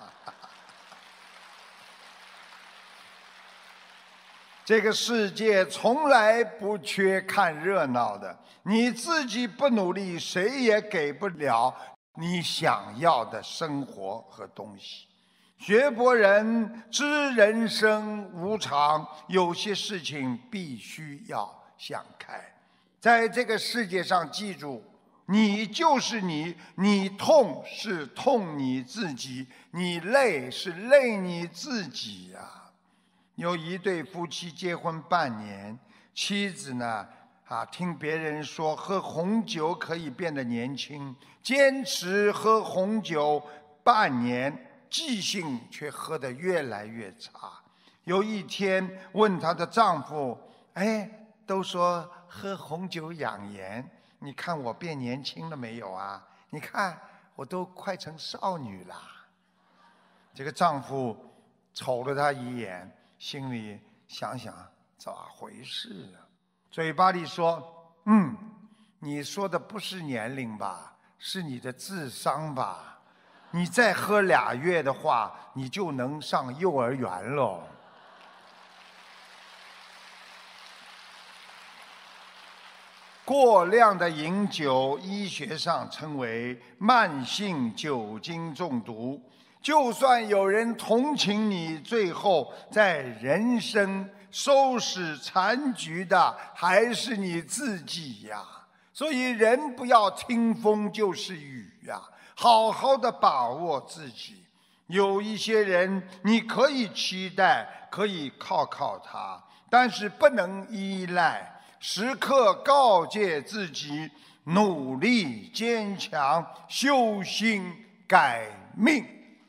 这个世界从来不缺看热闹的，你自己不努力，谁也给不了你想要的生活和东西。学佛人知人生无常，有些事情必须要想开。在这个世界上，记住，你就是你，你痛是痛你自己，你累是累你自己呀、啊。有一对夫妻结婚半年，妻子呢，啊，听别人说喝红酒可以变得年轻，坚持喝红酒半年，记性却喝得越来越差。有一天问她的丈夫：哎，都说喝红酒养颜，你看我变年轻了没有啊？你看我都快成少女了。这个丈夫瞅了她一眼，心里想想咋回事啊？嘴巴里说：嗯，你说的不是年龄吧，是你的智商吧？你再喝俩月的话，你就能上幼儿园喽。过量的饮酒，医学上称为慢性酒精中毒。就算有人同情你，最后在人生收拾残局的还是你自己呀。所以人不要听风就是雨呀，好好的把握自己。有一些人你可以期待，可以靠靠他，但是不能依赖。时刻告诫自己，努力坚强，修心改命。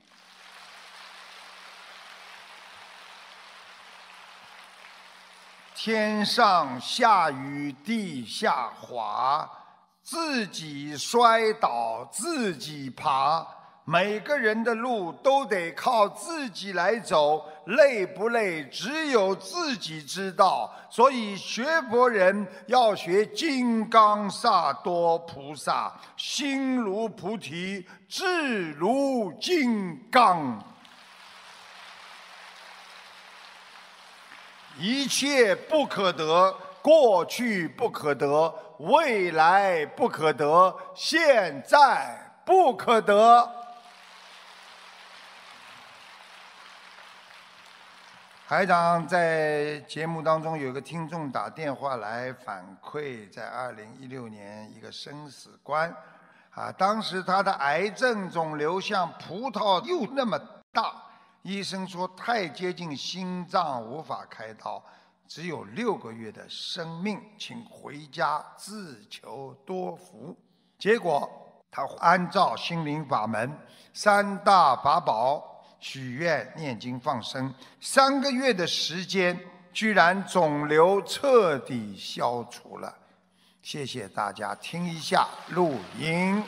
天上下雨地下滑，自己摔倒自己爬，每个人的路都得靠自己来走，累不累只有自己知道。所以学佛人要学金刚萨埵菩萨，心如菩提，志如金刚。一切不可得，过去不可得，未来不可得，现在不可得。台长在节目当中有个听众打电话来反馈，在二零一六年一个生死观，啊，当时他的癌症肿瘤像葡萄柚那么大，医生说太接近心脏，无法开刀，只有六个月的生命，请回家自求多福。结果他按照心灵法门三大法宝许愿念经放生，三个月的时间，居然肿瘤彻底消除了。谢谢大家，听一下录音。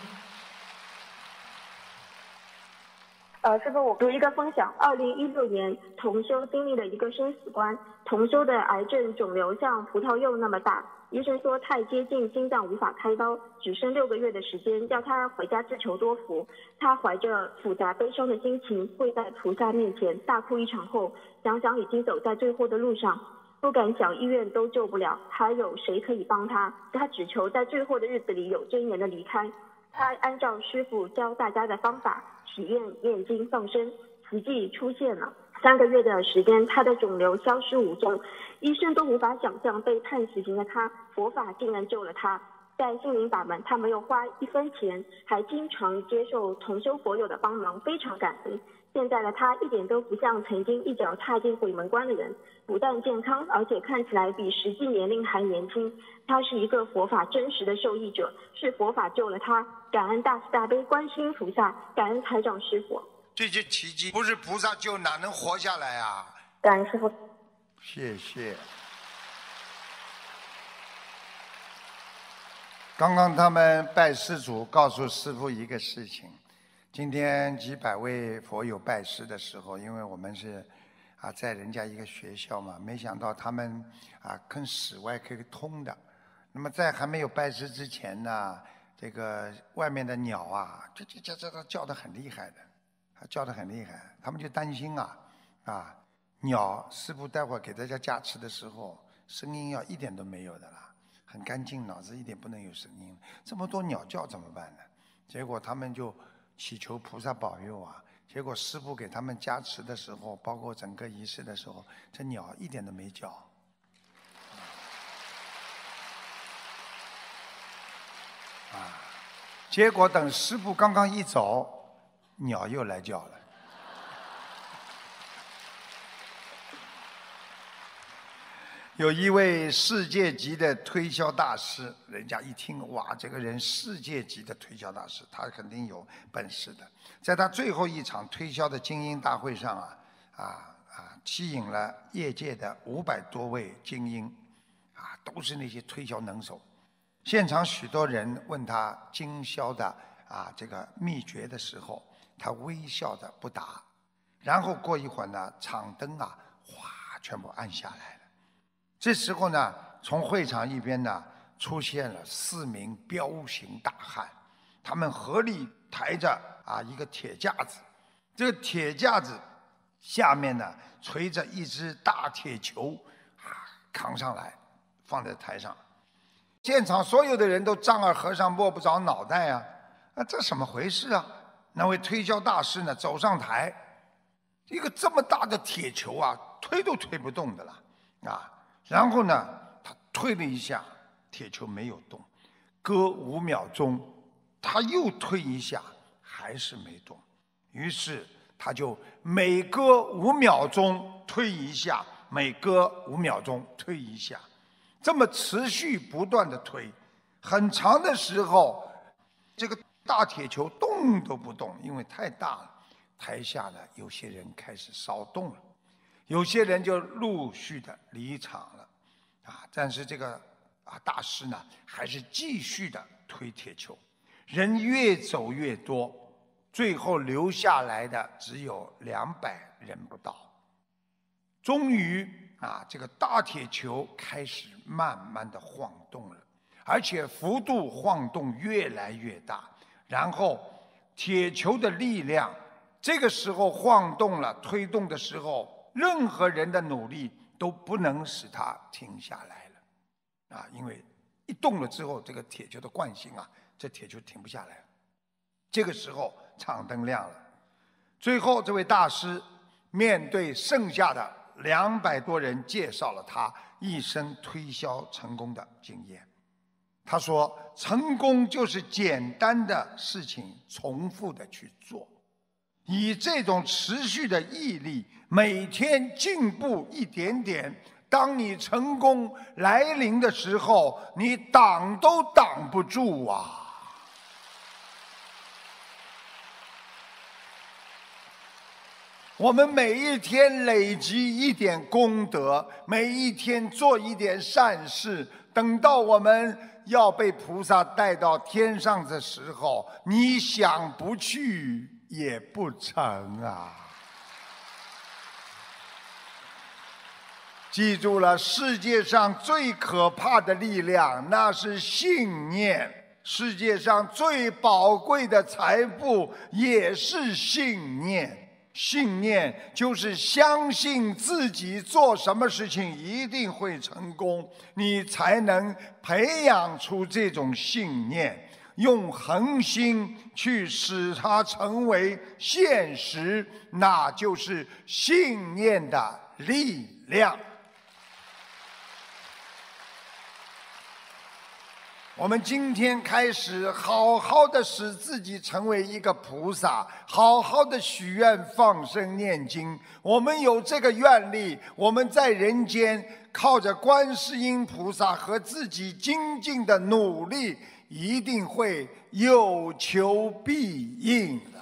呃，师父，我读一个分享。二零一六年同修经历了一个生死关，同修的癌症肿瘤像葡萄柚那么大， 医生说太接近心脏无法开刀，只剩六个月的时间，叫他回家自求多福。他怀着复杂悲伤的心情跪在菩萨面前大哭一场后，想想已经走在最后的路上，不敢想医院都救不了，还有谁可以帮他？他只求在最后的日子里有尊严的离开。他按照师父教大家的方法体验念经放生，奇迹出现了。三个月的时间，他的肿瘤消失无踪，医生都无法想象被判死刑的他，佛法竟然救了他。在心灵法门，他没有花一分钱，还经常接受同修佛友的帮忙，非常感恩。现在的他一点都不像曾经一脚踏进鬼门关的人，不但健康，而且看起来比实际年龄还年轻。他是一个佛法真实的受益者，是佛法救了他。感恩大慈大悲观世音菩萨，感恩台长师父。 这些奇迹不是菩萨救，哪能活下来啊？ 感恩师父。 谢谢。刚刚他们拜师祖告诉师父一个事情，今天几百位佛友拜师的时候，因为我们是啊在人家一个学校嘛，没想到他们啊跟室外可以通的。那么在还没有拜师之前呢，这个外面的鸟啊，这这这这叫得很厉害的。叫得很厉害，他们就担心啊啊，鸟师父待会儿给大家加持的时候，声音要一点都没有的啦，很干净，脑子一点不能有声音。这么多鸟叫怎么办呢？结果他们就祈求菩萨保佑啊。结果师父给他们加持的时候，包括整个仪式的时候，这鸟一点都没叫。啊，结果等师父刚刚一走，鸟又来叫了。有一位世界级的推销大师，人家一听，哇，这个人世界级的推销大师，他肯定有本事的。在他最后一场推销的精英大会上啊，啊啊，吸引了业界的五百多位精英，啊，都是那些推销能手。现场许多人问他经销的啊这个秘诀的时候，他微笑着不答，然后过一会儿呢，场灯啊，哗，全部暗下来了。这时候呢，从会场一边呢，出现了四名彪形大汉，他们合力抬着啊一个铁架子，这个铁架子下面呢，垂着一只大铁球，啊，扛上来，放在台上。现场所有的人都丈二和尚摸不着脑袋啊，啊，这什么回事啊？那位推销大师呢，走上台，一个这么大的铁球啊，推都推不动的了啊。然后呢，他推了一下，铁球没有动，隔五秒钟，他又推一下，还是没动。于是他就每隔五秒钟推一下，每隔五秒钟推一下，这么持续不断的推，很长的时候，这个大铁球动都不动，因为太大了。台下呢，有些人开始骚动了，有些人就陆续的离场了，啊！但是这个啊大师呢，还是继续的推铁球，人越走越多，最后留下来的只有两百人不到。终于啊，这个大铁球开始慢慢的晃动了，而且幅度晃动越来越大。然后铁球的力量，这个时候晃动了，推动的时候，任何人的努力都不能使它停下来了，啊，因为一动了之后，这个铁球的惯性啊，这铁球停不下来了。这个时候场灯亮了，最后这位大师面对剩下的两百多人，介绍了他一生推销成功的经验。他说，成功就是简单的事情重复的去做，以这种持续的毅力，每天进步一点点，当你成功来临的时候，你挡都挡不住啊。我们每一天累积一点功德，每一天做一点善事，等到我们要被菩萨带到天上的时候，你想不去也不成啊。今记住了，世界上最可怕的力量，那是信念。世界上最宝贵的财富也是信念。信念就是相信自己做什么事情一定会成功，你才能培养出这种信念，用恒心去使它成为现实，那就是信念的力量。我们今天开始好好的使自己成为一个菩萨，好好的许愿放生念经。我们有这个愿力，我们在人间靠着观世音菩萨和自己精进的努力，一定会有求必应的。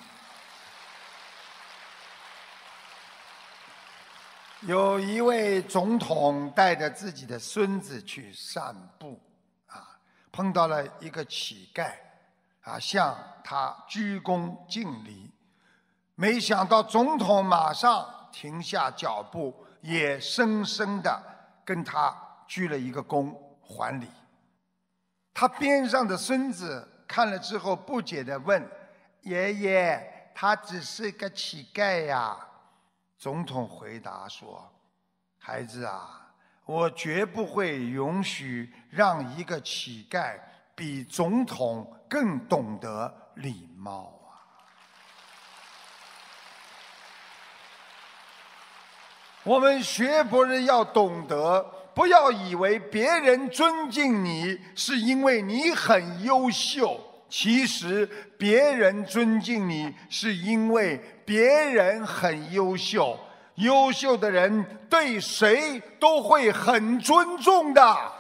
有一位总统带着自己的孙子去散步，碰到了一个乞丐，啊，向他鞠躬敬礼。没想到总统马上停下脚步，也深深地跟他鞠了一个躬还礼。他边上的孙子看了之后不解地问：“爷爷，他只是个乞丐呀？”总统回答说：“孩子啊，我绝不会允许让一个乞丐比总统更懂得礼貌啊！”我们学佛人要懂得，不要以为别人尊敬你是因为你很优秀，其实别人尊敬你是因为别人很优秀。优秀的人对谁都会很尊重的。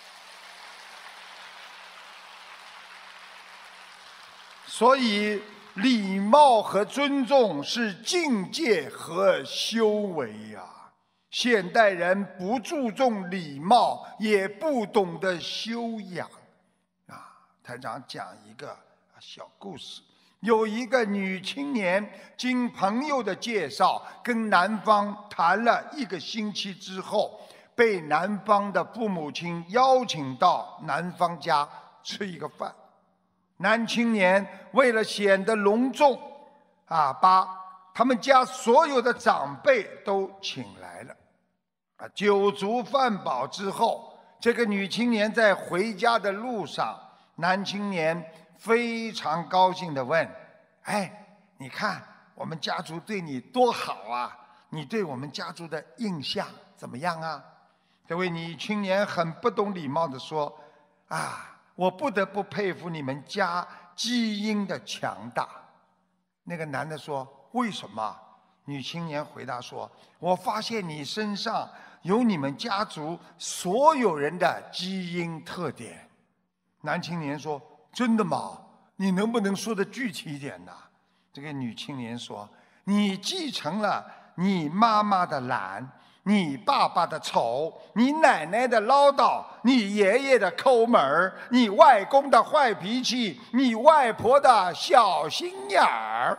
所以礼貌和尊重是境界和修为呀。现代人不注重礼貌，也不懂得修养。啊，台长讲一个小故事。有一个女青年经朋友的介绍，跟男方谈了一个星期之后，被男方的父母亲邀请到男方家吃一个饭。男青年为了显得隆重，啊，把他们家所有的长辈都请来了。啊，酒足饭饱之后，这个女青年在回家的路上，男青年非常高兴地问：“哎，你看我们家族对你多好啊！你对我们家族的印象怎么样啊？”这位女青年很不懂礼貌地说：“啊，我不得不佩服你们家基因的强大。”那个男的说：“为什么？”女青年回答说：“我发现你身上有你们家族所有人的基因特点。”男青年说：“真的吗？你能不能说得具体一点呢？”这个女青年说：“你继承了你妈妈的懒，你爸爸的丑，你奶奶的唠叨，你爷爷的抠门儿，你外公的坏脾气，你外婆的小心眼儿。”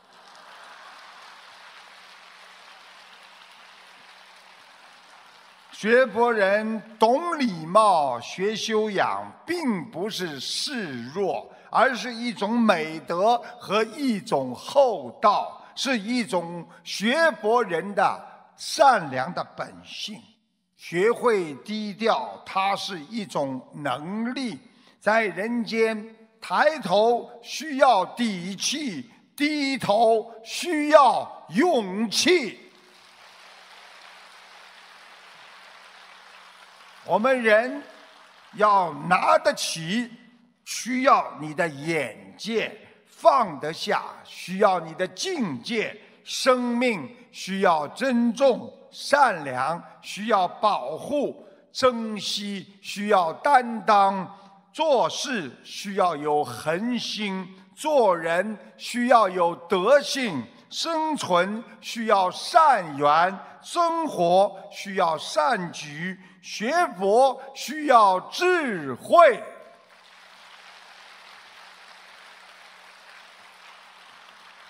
学佛人懂礼貌、学修养，并不是示弱，而是一种美德和一种厚道，是一种学佛人的善良的本性。学会低调，它是一种能力。在人间，抬头需要底气，低头需要勇气。我们人要拿得起，需要你的眼界；放得下，需要你的境界。生命需要珍重，善良需要保护，珍惜需要担当，做事需要有恒心，做人需要有德性，生存需要善缘，生活需要善举，学佛需要智慧。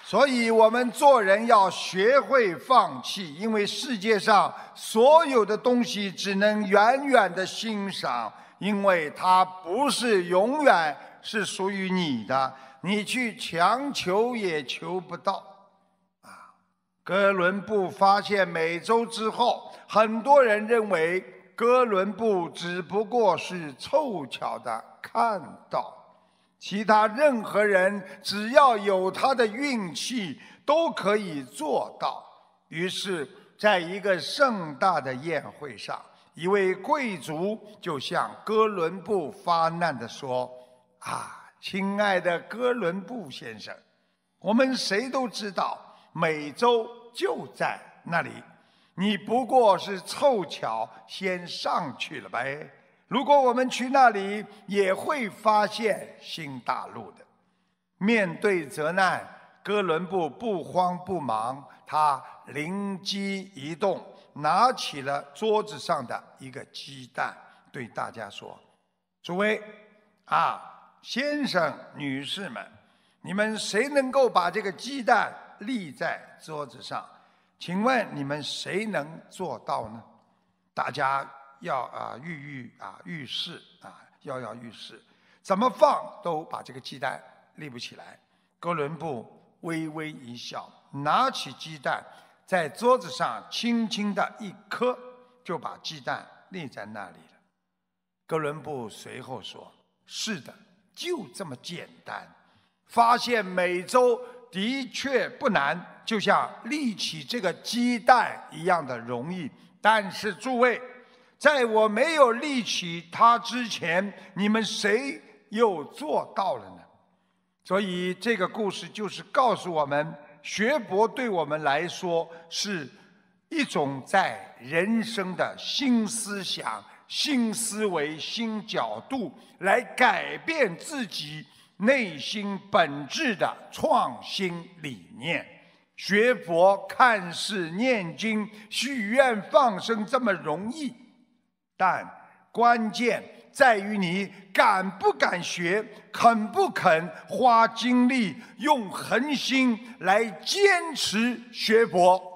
所以我们做人要学会放弃，因为世界上所有的东西只能远远的欣赏，因为它不是永远是属于你的，你去强求也求不到。啊，哥伦布发现美洲之后，很多人认为哥伦布只不过是凑巧的看到。其他任何人只要有他的运气都可以做到。于是在一个盛大的宴会上，一位贵族就向哥伦布发难地说：啊，亲爱的哥伦布先生，我们谁都知道美洲就在那里，你不过是凑巧先上去了呗。如果我们去那里，也会发现新大陆的。面对责难，哥伦布不慌不忙，他灵机一动，拿起了桌子上的一个鸡蛋，对大家说：诸位啊，先生女士们，你们谁能够把这个鸡蛋立在桌子上？请问你们谁能做到呢？大家要啊跃跃啊欲试啊跃跃欲试，怎么放都把这个鸡蛋立不起来。哥伦布微微一笑，拿起鸡蛋在桌子上轻轻的一磕，就把鸡蛋立在那里了。哥伦布随后说：是的，就这么简单。发现美洲的确不难，就像立起这个鸡蛋一样的容易。但是诸位，在我没有立起它之前，你们谁又做到了呢？所以这个故事就是告诉我们，学佛对我们来说是一种在人生的新思想、新思维、新角度来改变自己内心本质的创新理念。学佛看似念经、许愿、放生这么容易，但关键在于你敢不敢学，肯不肯花精力，用恒心来坚持学佛。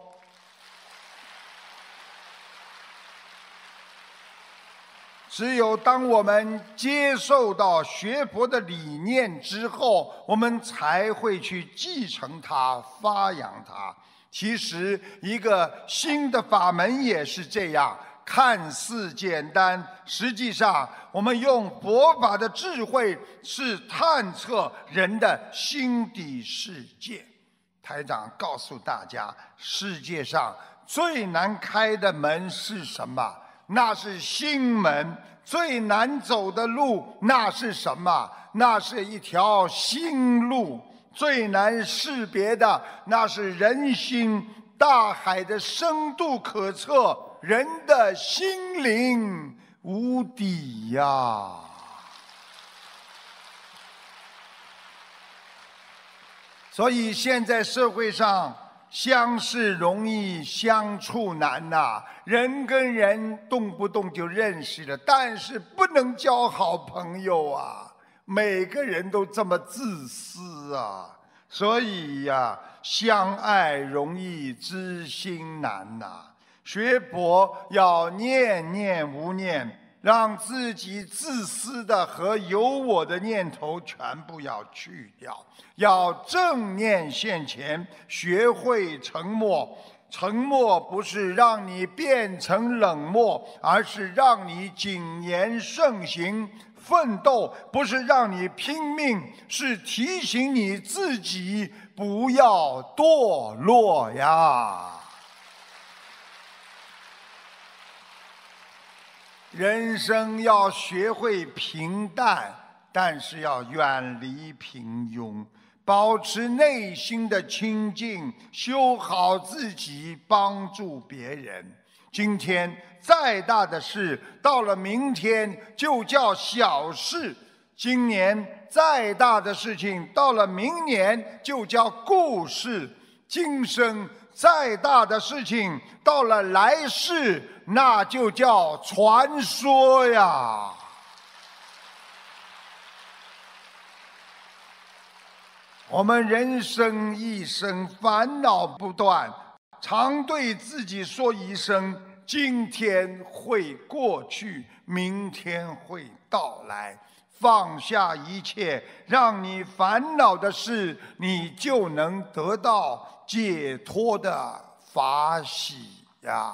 只有当我们接受到学佛的理念之后，我们才会去继承它、发扬它。其实，一个新的法门也是这样，看似简单，实际上我们用佛法的智慧是探测人的心底世界。台长告诉大家，世界上最难开的门是什么？那是心门。最难走的路那是什么？那是一条心路。最难识别的那是人心，大海的深度可测，人的心灵无底呀。所以现在社会上相识容易相处难呐、啊，人跟人动不动就认识了，但是不能交好朋友啊，每个人都这么自私啊，所以呀、啊，相爱容易知心难呐、啊。学佛要念念无念，让自己自私的和有我的念头全部要去掉，要正念现前，学会沉默。沉默不是让你变成冷漠，而是让你谨言慎行。奋斗不是让你拼命，是提醒你自己不要堕落呀。人生要学会平淡，但是要远离平庸，保持内心的清净，修好自己，帮助别人。今天再大的事，到了明天就叫小事；今年再大的事情，到了明年就叫故事；今生再大的事情，到了来世那就叫传说呀。 我们人生一生烦恼不断，常对自己说一声：今天会过去，明天会到来。放下一切让你烦恼的事，你就能得到解脱的法喜呀。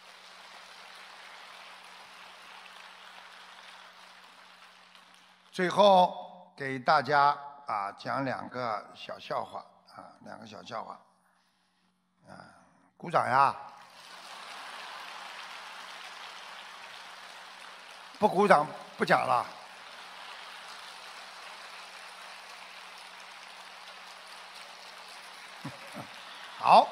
最后给大家啊讲两个小笑话啊，两个小笑话啊，鼓掌呀！不鼓掌不讲了。好，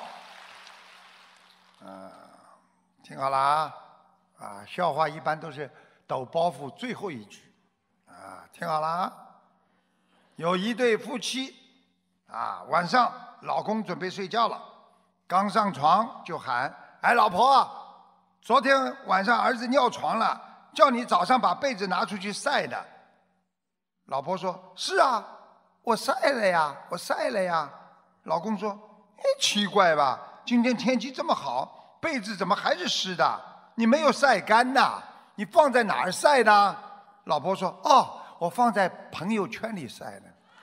呃，听好了啊，啊，笑话一般都是抖包袱最后一句，啊，听好了啊。有一对夫妻，啊，晚上老公准备睡觉了，刚上床就喊：“哎，老婆，昨天晚上儿子尿床了，叫你早上把被子拿出去晒的。”老婆说：“是啊，我晒了呀，我晒了呀。”老公说：“哎，奇怪吧，今天天气这么好，被子怎么还是湿的？你没有晒干呐？你放在哪儿晒呢？”老婆说：“哦，我放在朋友圈里晒的。”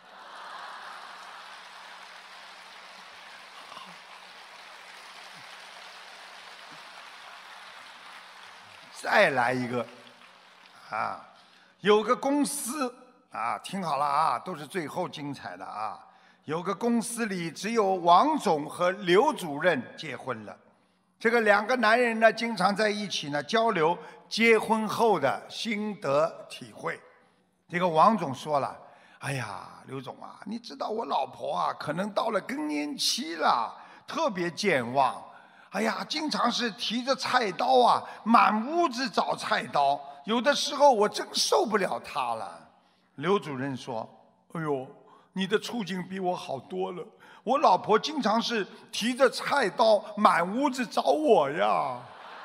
再来一个，啊，有个公司啊，听好了啊，都是最后精彩的啊。有个公司里只有王总和刘主任结婚了，这个两个男人呢，经常在一起呢交流结婚后的心得体会。这个王总说了：“哎呀，刘总啊，你知道我老婆啊，可能到了更年期了，特别健忘。哎呀，经常是提着菜刀啊，满屋子找菜刀，有的时候我真受不了她了。”刘主任说：“哎呦，你的处境比我好多了，我老婆经常是提着菜刀满屋子找我呀。”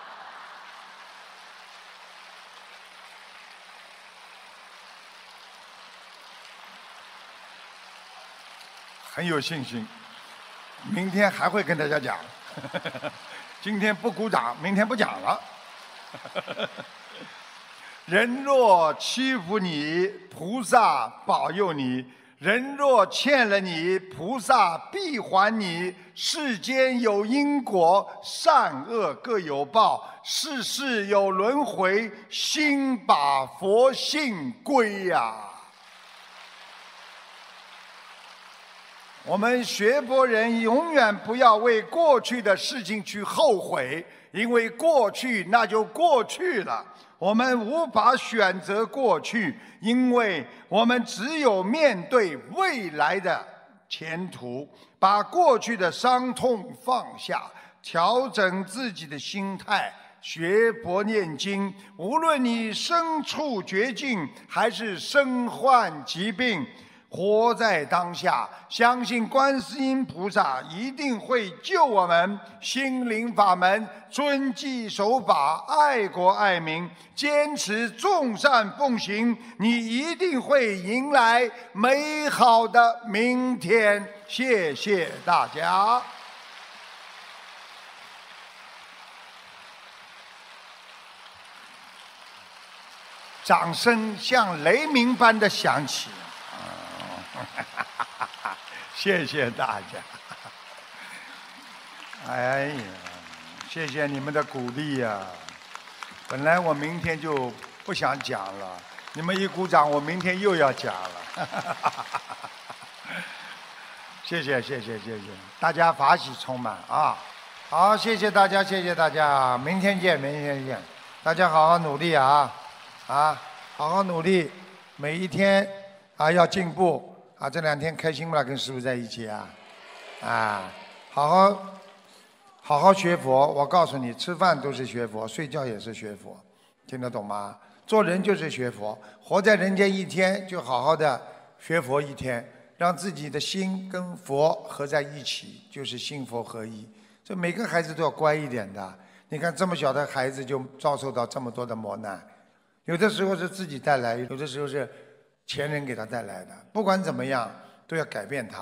很有信心，明天还会跟大家讲。今天不鼓掌，明天不讲了。人若欺负你，菩萨保佑你；人若欠了你，菩萨必还你。世间有因果，善恶各有报，世事有轮回，心把佛性归呀。我们学佛人永远不要为过去的事情去后悔，因为过去那就过去了。我们无法选择过去，因为我们只有面对未来的前途。把过去的伤痛放下，调整自己的心态，学佛念经。无论你身处绝境，还是身患疾病，活在当下，相信观世音菩萨一定会救我们。心灵法门，遵纪守法，爱国爱民，坚持众善奉行，你一定会迎来美好的明天。谢谢大家。掌声像雷鸣般的响起。谢谢大家。哎呀，谢谢你们的鼓励呀！本来我明天就不想讲了，你们一鼓掌，我明天又要讲了。谢谢谢谢谢谢，大家法喜充满啊！好，谢谢大家，谢谢大家，明天见，明天见，大家好好努力啊！啊，好好努力，每一天啊要进步。啊，这两天开心不啦？跟师父在一起啊，啊，好好好好学佛。我告诉你，吃饭都是学佛，睡觉也是学佛，听得懂吗？做人就是学佛，活在人间一天，就好好的学佛一天，让自己的心跟佛合在一起，就是心佛合一。这每个孩子都要乖一点的。你看这么小的孩子就遭受到这么多的磨难，有的时候是自己带来，有的时候是前人给他带来的。不管怎么样，都要改变他。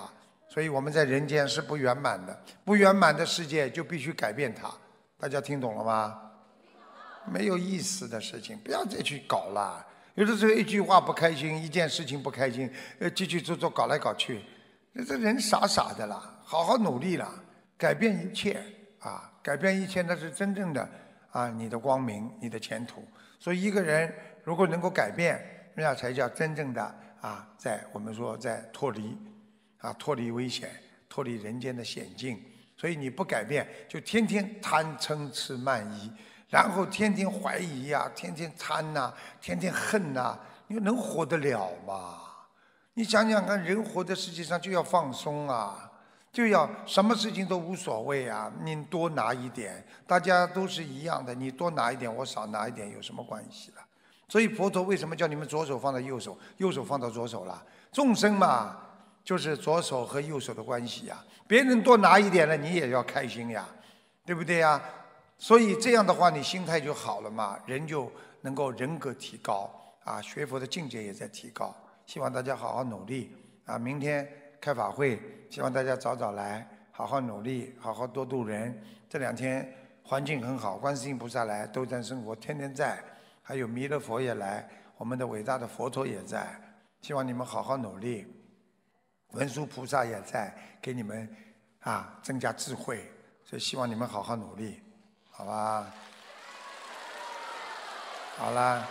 所以我们在人间是不圆满的，不圆满的世界就必须改变它。大家听懂了吗？没有意思的事情，不要再去搞了。有的时候一句话不开心，一件事情不开心，呃，继续做做搞来搞去，这人傻傻的啦。好好努力啦，改变一切啊，改变一切，那是真正的啊，你的光明，你的前途。所以一个人如果能够改变，那才叫真正的啊，在我们说在脱离啊，脱离危险，脱离人间的险境。所以你不改变，就天天贪嗔痴慢疑，然后天天怀疑呀、啊，天天贪呐、啊，天天恨呐、啊，你能活得了吗？你想想看，人活在世界上就要放松啊，就要什么事情都无所谓啊，你多拿一点，大家都是一样的，你多拿一点，我少拿一点，有什么关系了？所以佛陀为什么叫你们左手放到右手，右手放到左手了？众生嘛，就是左手和右手的关系呀。别人多拿一点了，你也要开心呀，对不对呀？所以这样的话，你心态就好了嘛，人就能够人格提高啊，学佛的境界也在提高。希望大家好好努力啊！明天开法会，希望大家早早来，好好努力，好好多度人。这两天环境很好，观世音菩萨来，斗战胜佛天天在，还有弥勒佛也来，我们的伟大的佛陀也在。希望你们好好努力，文殊菩萨也在，给你们啊增加智慧。所以希望你们好好努力，好吧？好啦。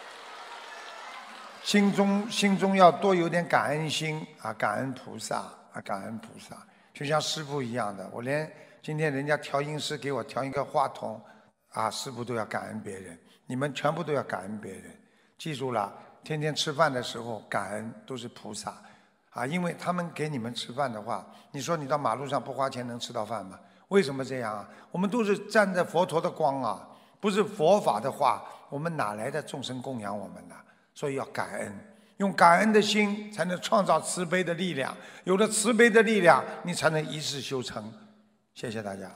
心中心中要多有点感恩心啊，感恩菩萨啊，感恩菩萨，就像师父一样的。我连今天人家调音师给我调一个话筒啊，师父都要感恩别人，你们全部都要感恩别人。记住了，天天吃饭的时候感恩都是菩萨啊，因为他们给你们吃饭的话，你说你到马路上不花钱能吃到饭吗？为什么这样啊？我们都是站在佛陀的光啊，不是佛法的话，我们哪来的众生供养我们呢？所以要感恩，用感恩的心才能创造慈悲的力量。有了慈悲的力量，你才能一世修成。谢谢大家。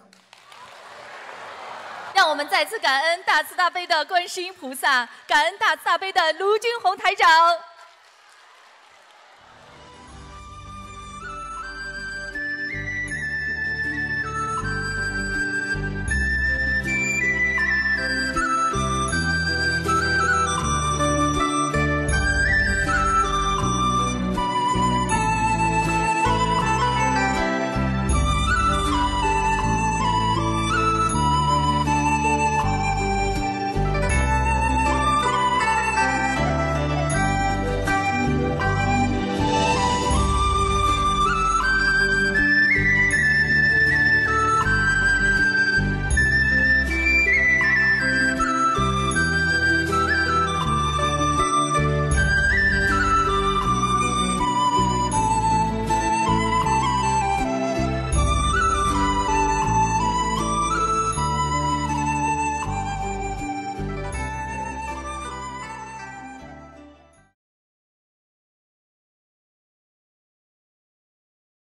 让我们再次感恩大慈大悲的观世音菩萨，感恩大慈大悲的卢军宏台长。